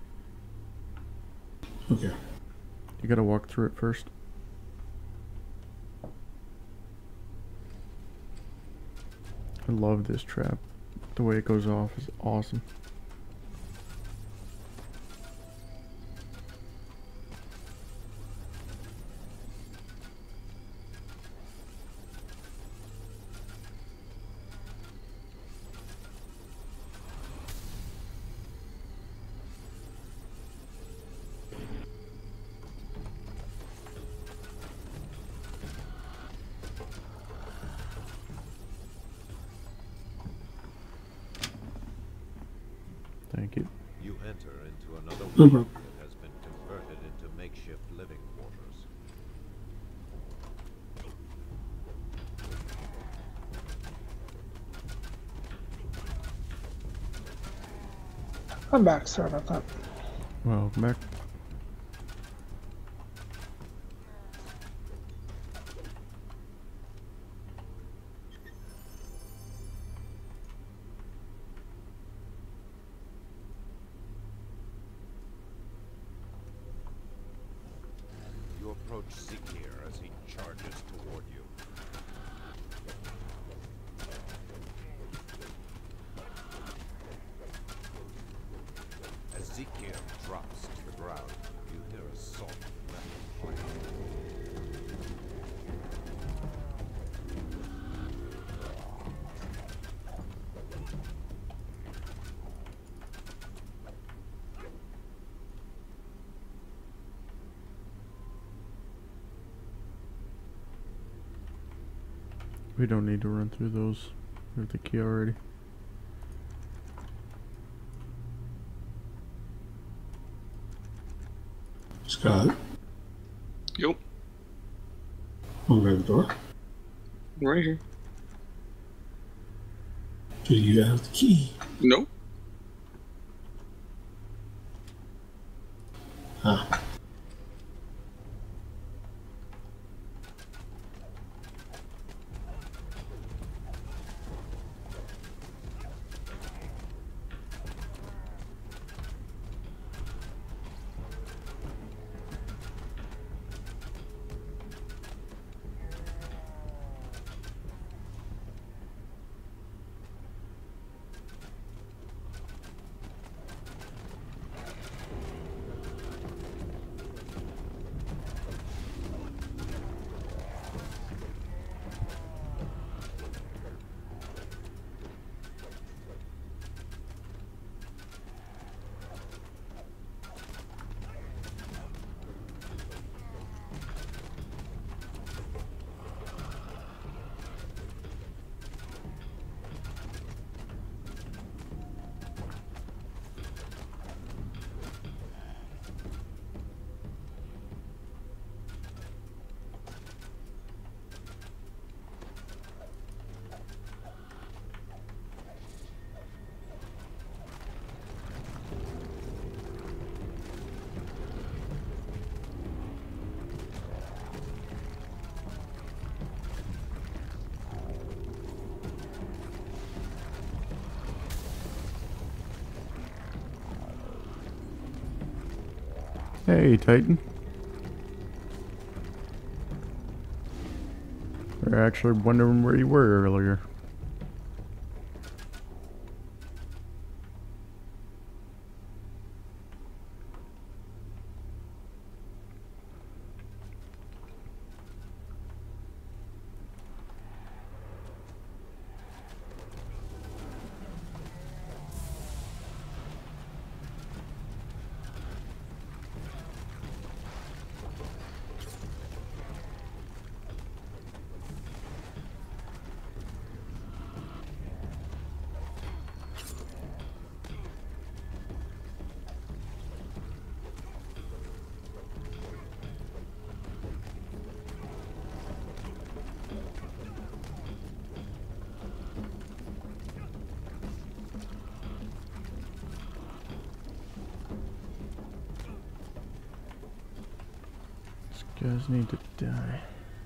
Okay. You gotta walk through it first. I love this trap. The way it goes off is awesome. Thank you. You enter into another No wing problem. that has been converted into makeshift living quarters. I'm back. Sorry about that. Welcome back. You approach Zikir as he charges toward you. As Zikir drops to the ground, you We don't need to run through those. We have the key already. Scott, Yep. open by the door. Right here. Do you have the key? Nope. Ah. Hey, Titan. We're actually wondering where you were earlier. These guys need to die.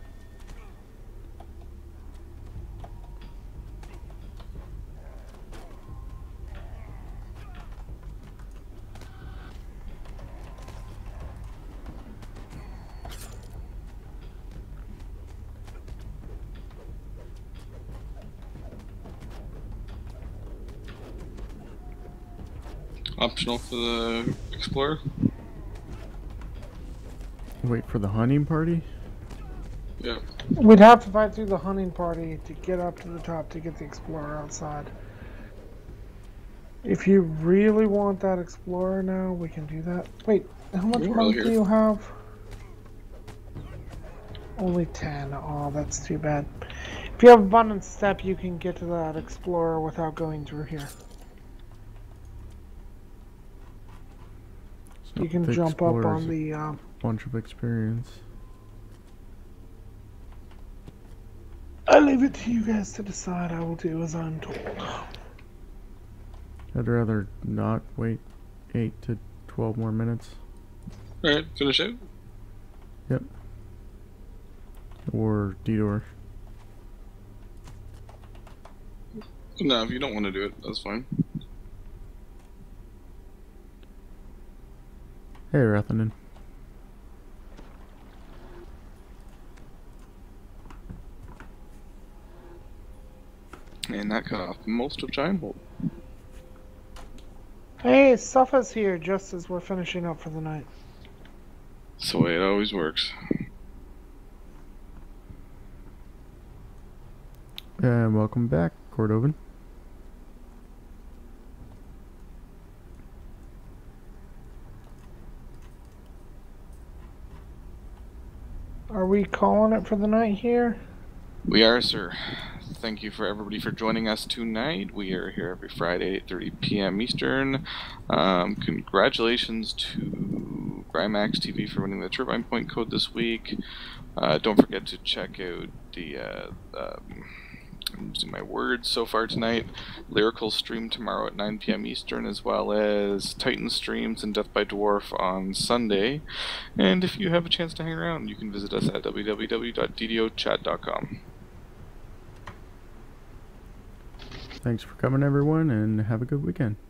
Optional for the Explorer. Wait for the hunting party? Yeah. We'd have to fight through the hunting party to get up to the top to get the Explorer outside. If you really want that Explorer now, we can do that. Wait, how much We're money here. do you have? Only ten. Oh, that's too bad. If you have Abundant Step, you can get to that Explorer without going through here. It's You not can the jump up Explorer's on the... Uh, bunch of experience. I leave it to you guys to decide. I will do as I'm told. I'd rather not wait eight to twelve more minutes. Alright, finish it. Yep. Or detour. No, if you don't want to do it, that's fine. Hey, Rathanen. And that cut off most of Giant Bolt. Hey, Suffa's here just as we're finishing up for the night. That's the way it always works. And welcome back, Cordovan. Are we calling it for the night here? We are, sir. Thank you for everybody for joining us tonight. We are here every Friday, eight thirty p m Eastern. Um, congratulations to Grimax T V for winning the Turbine Point code this week. Uh, don't forget to check out the, uh, um, I'm using my words so far tonight, Lyrical stream tomorrow at nine p m Eastern, as well as Titan streams and Death by Dwarf on Sunday. And if you have a chance to hang around, you can visit us at w w w dot d d o chat dot com. Thanks for coming, everyone, and have a good weekend.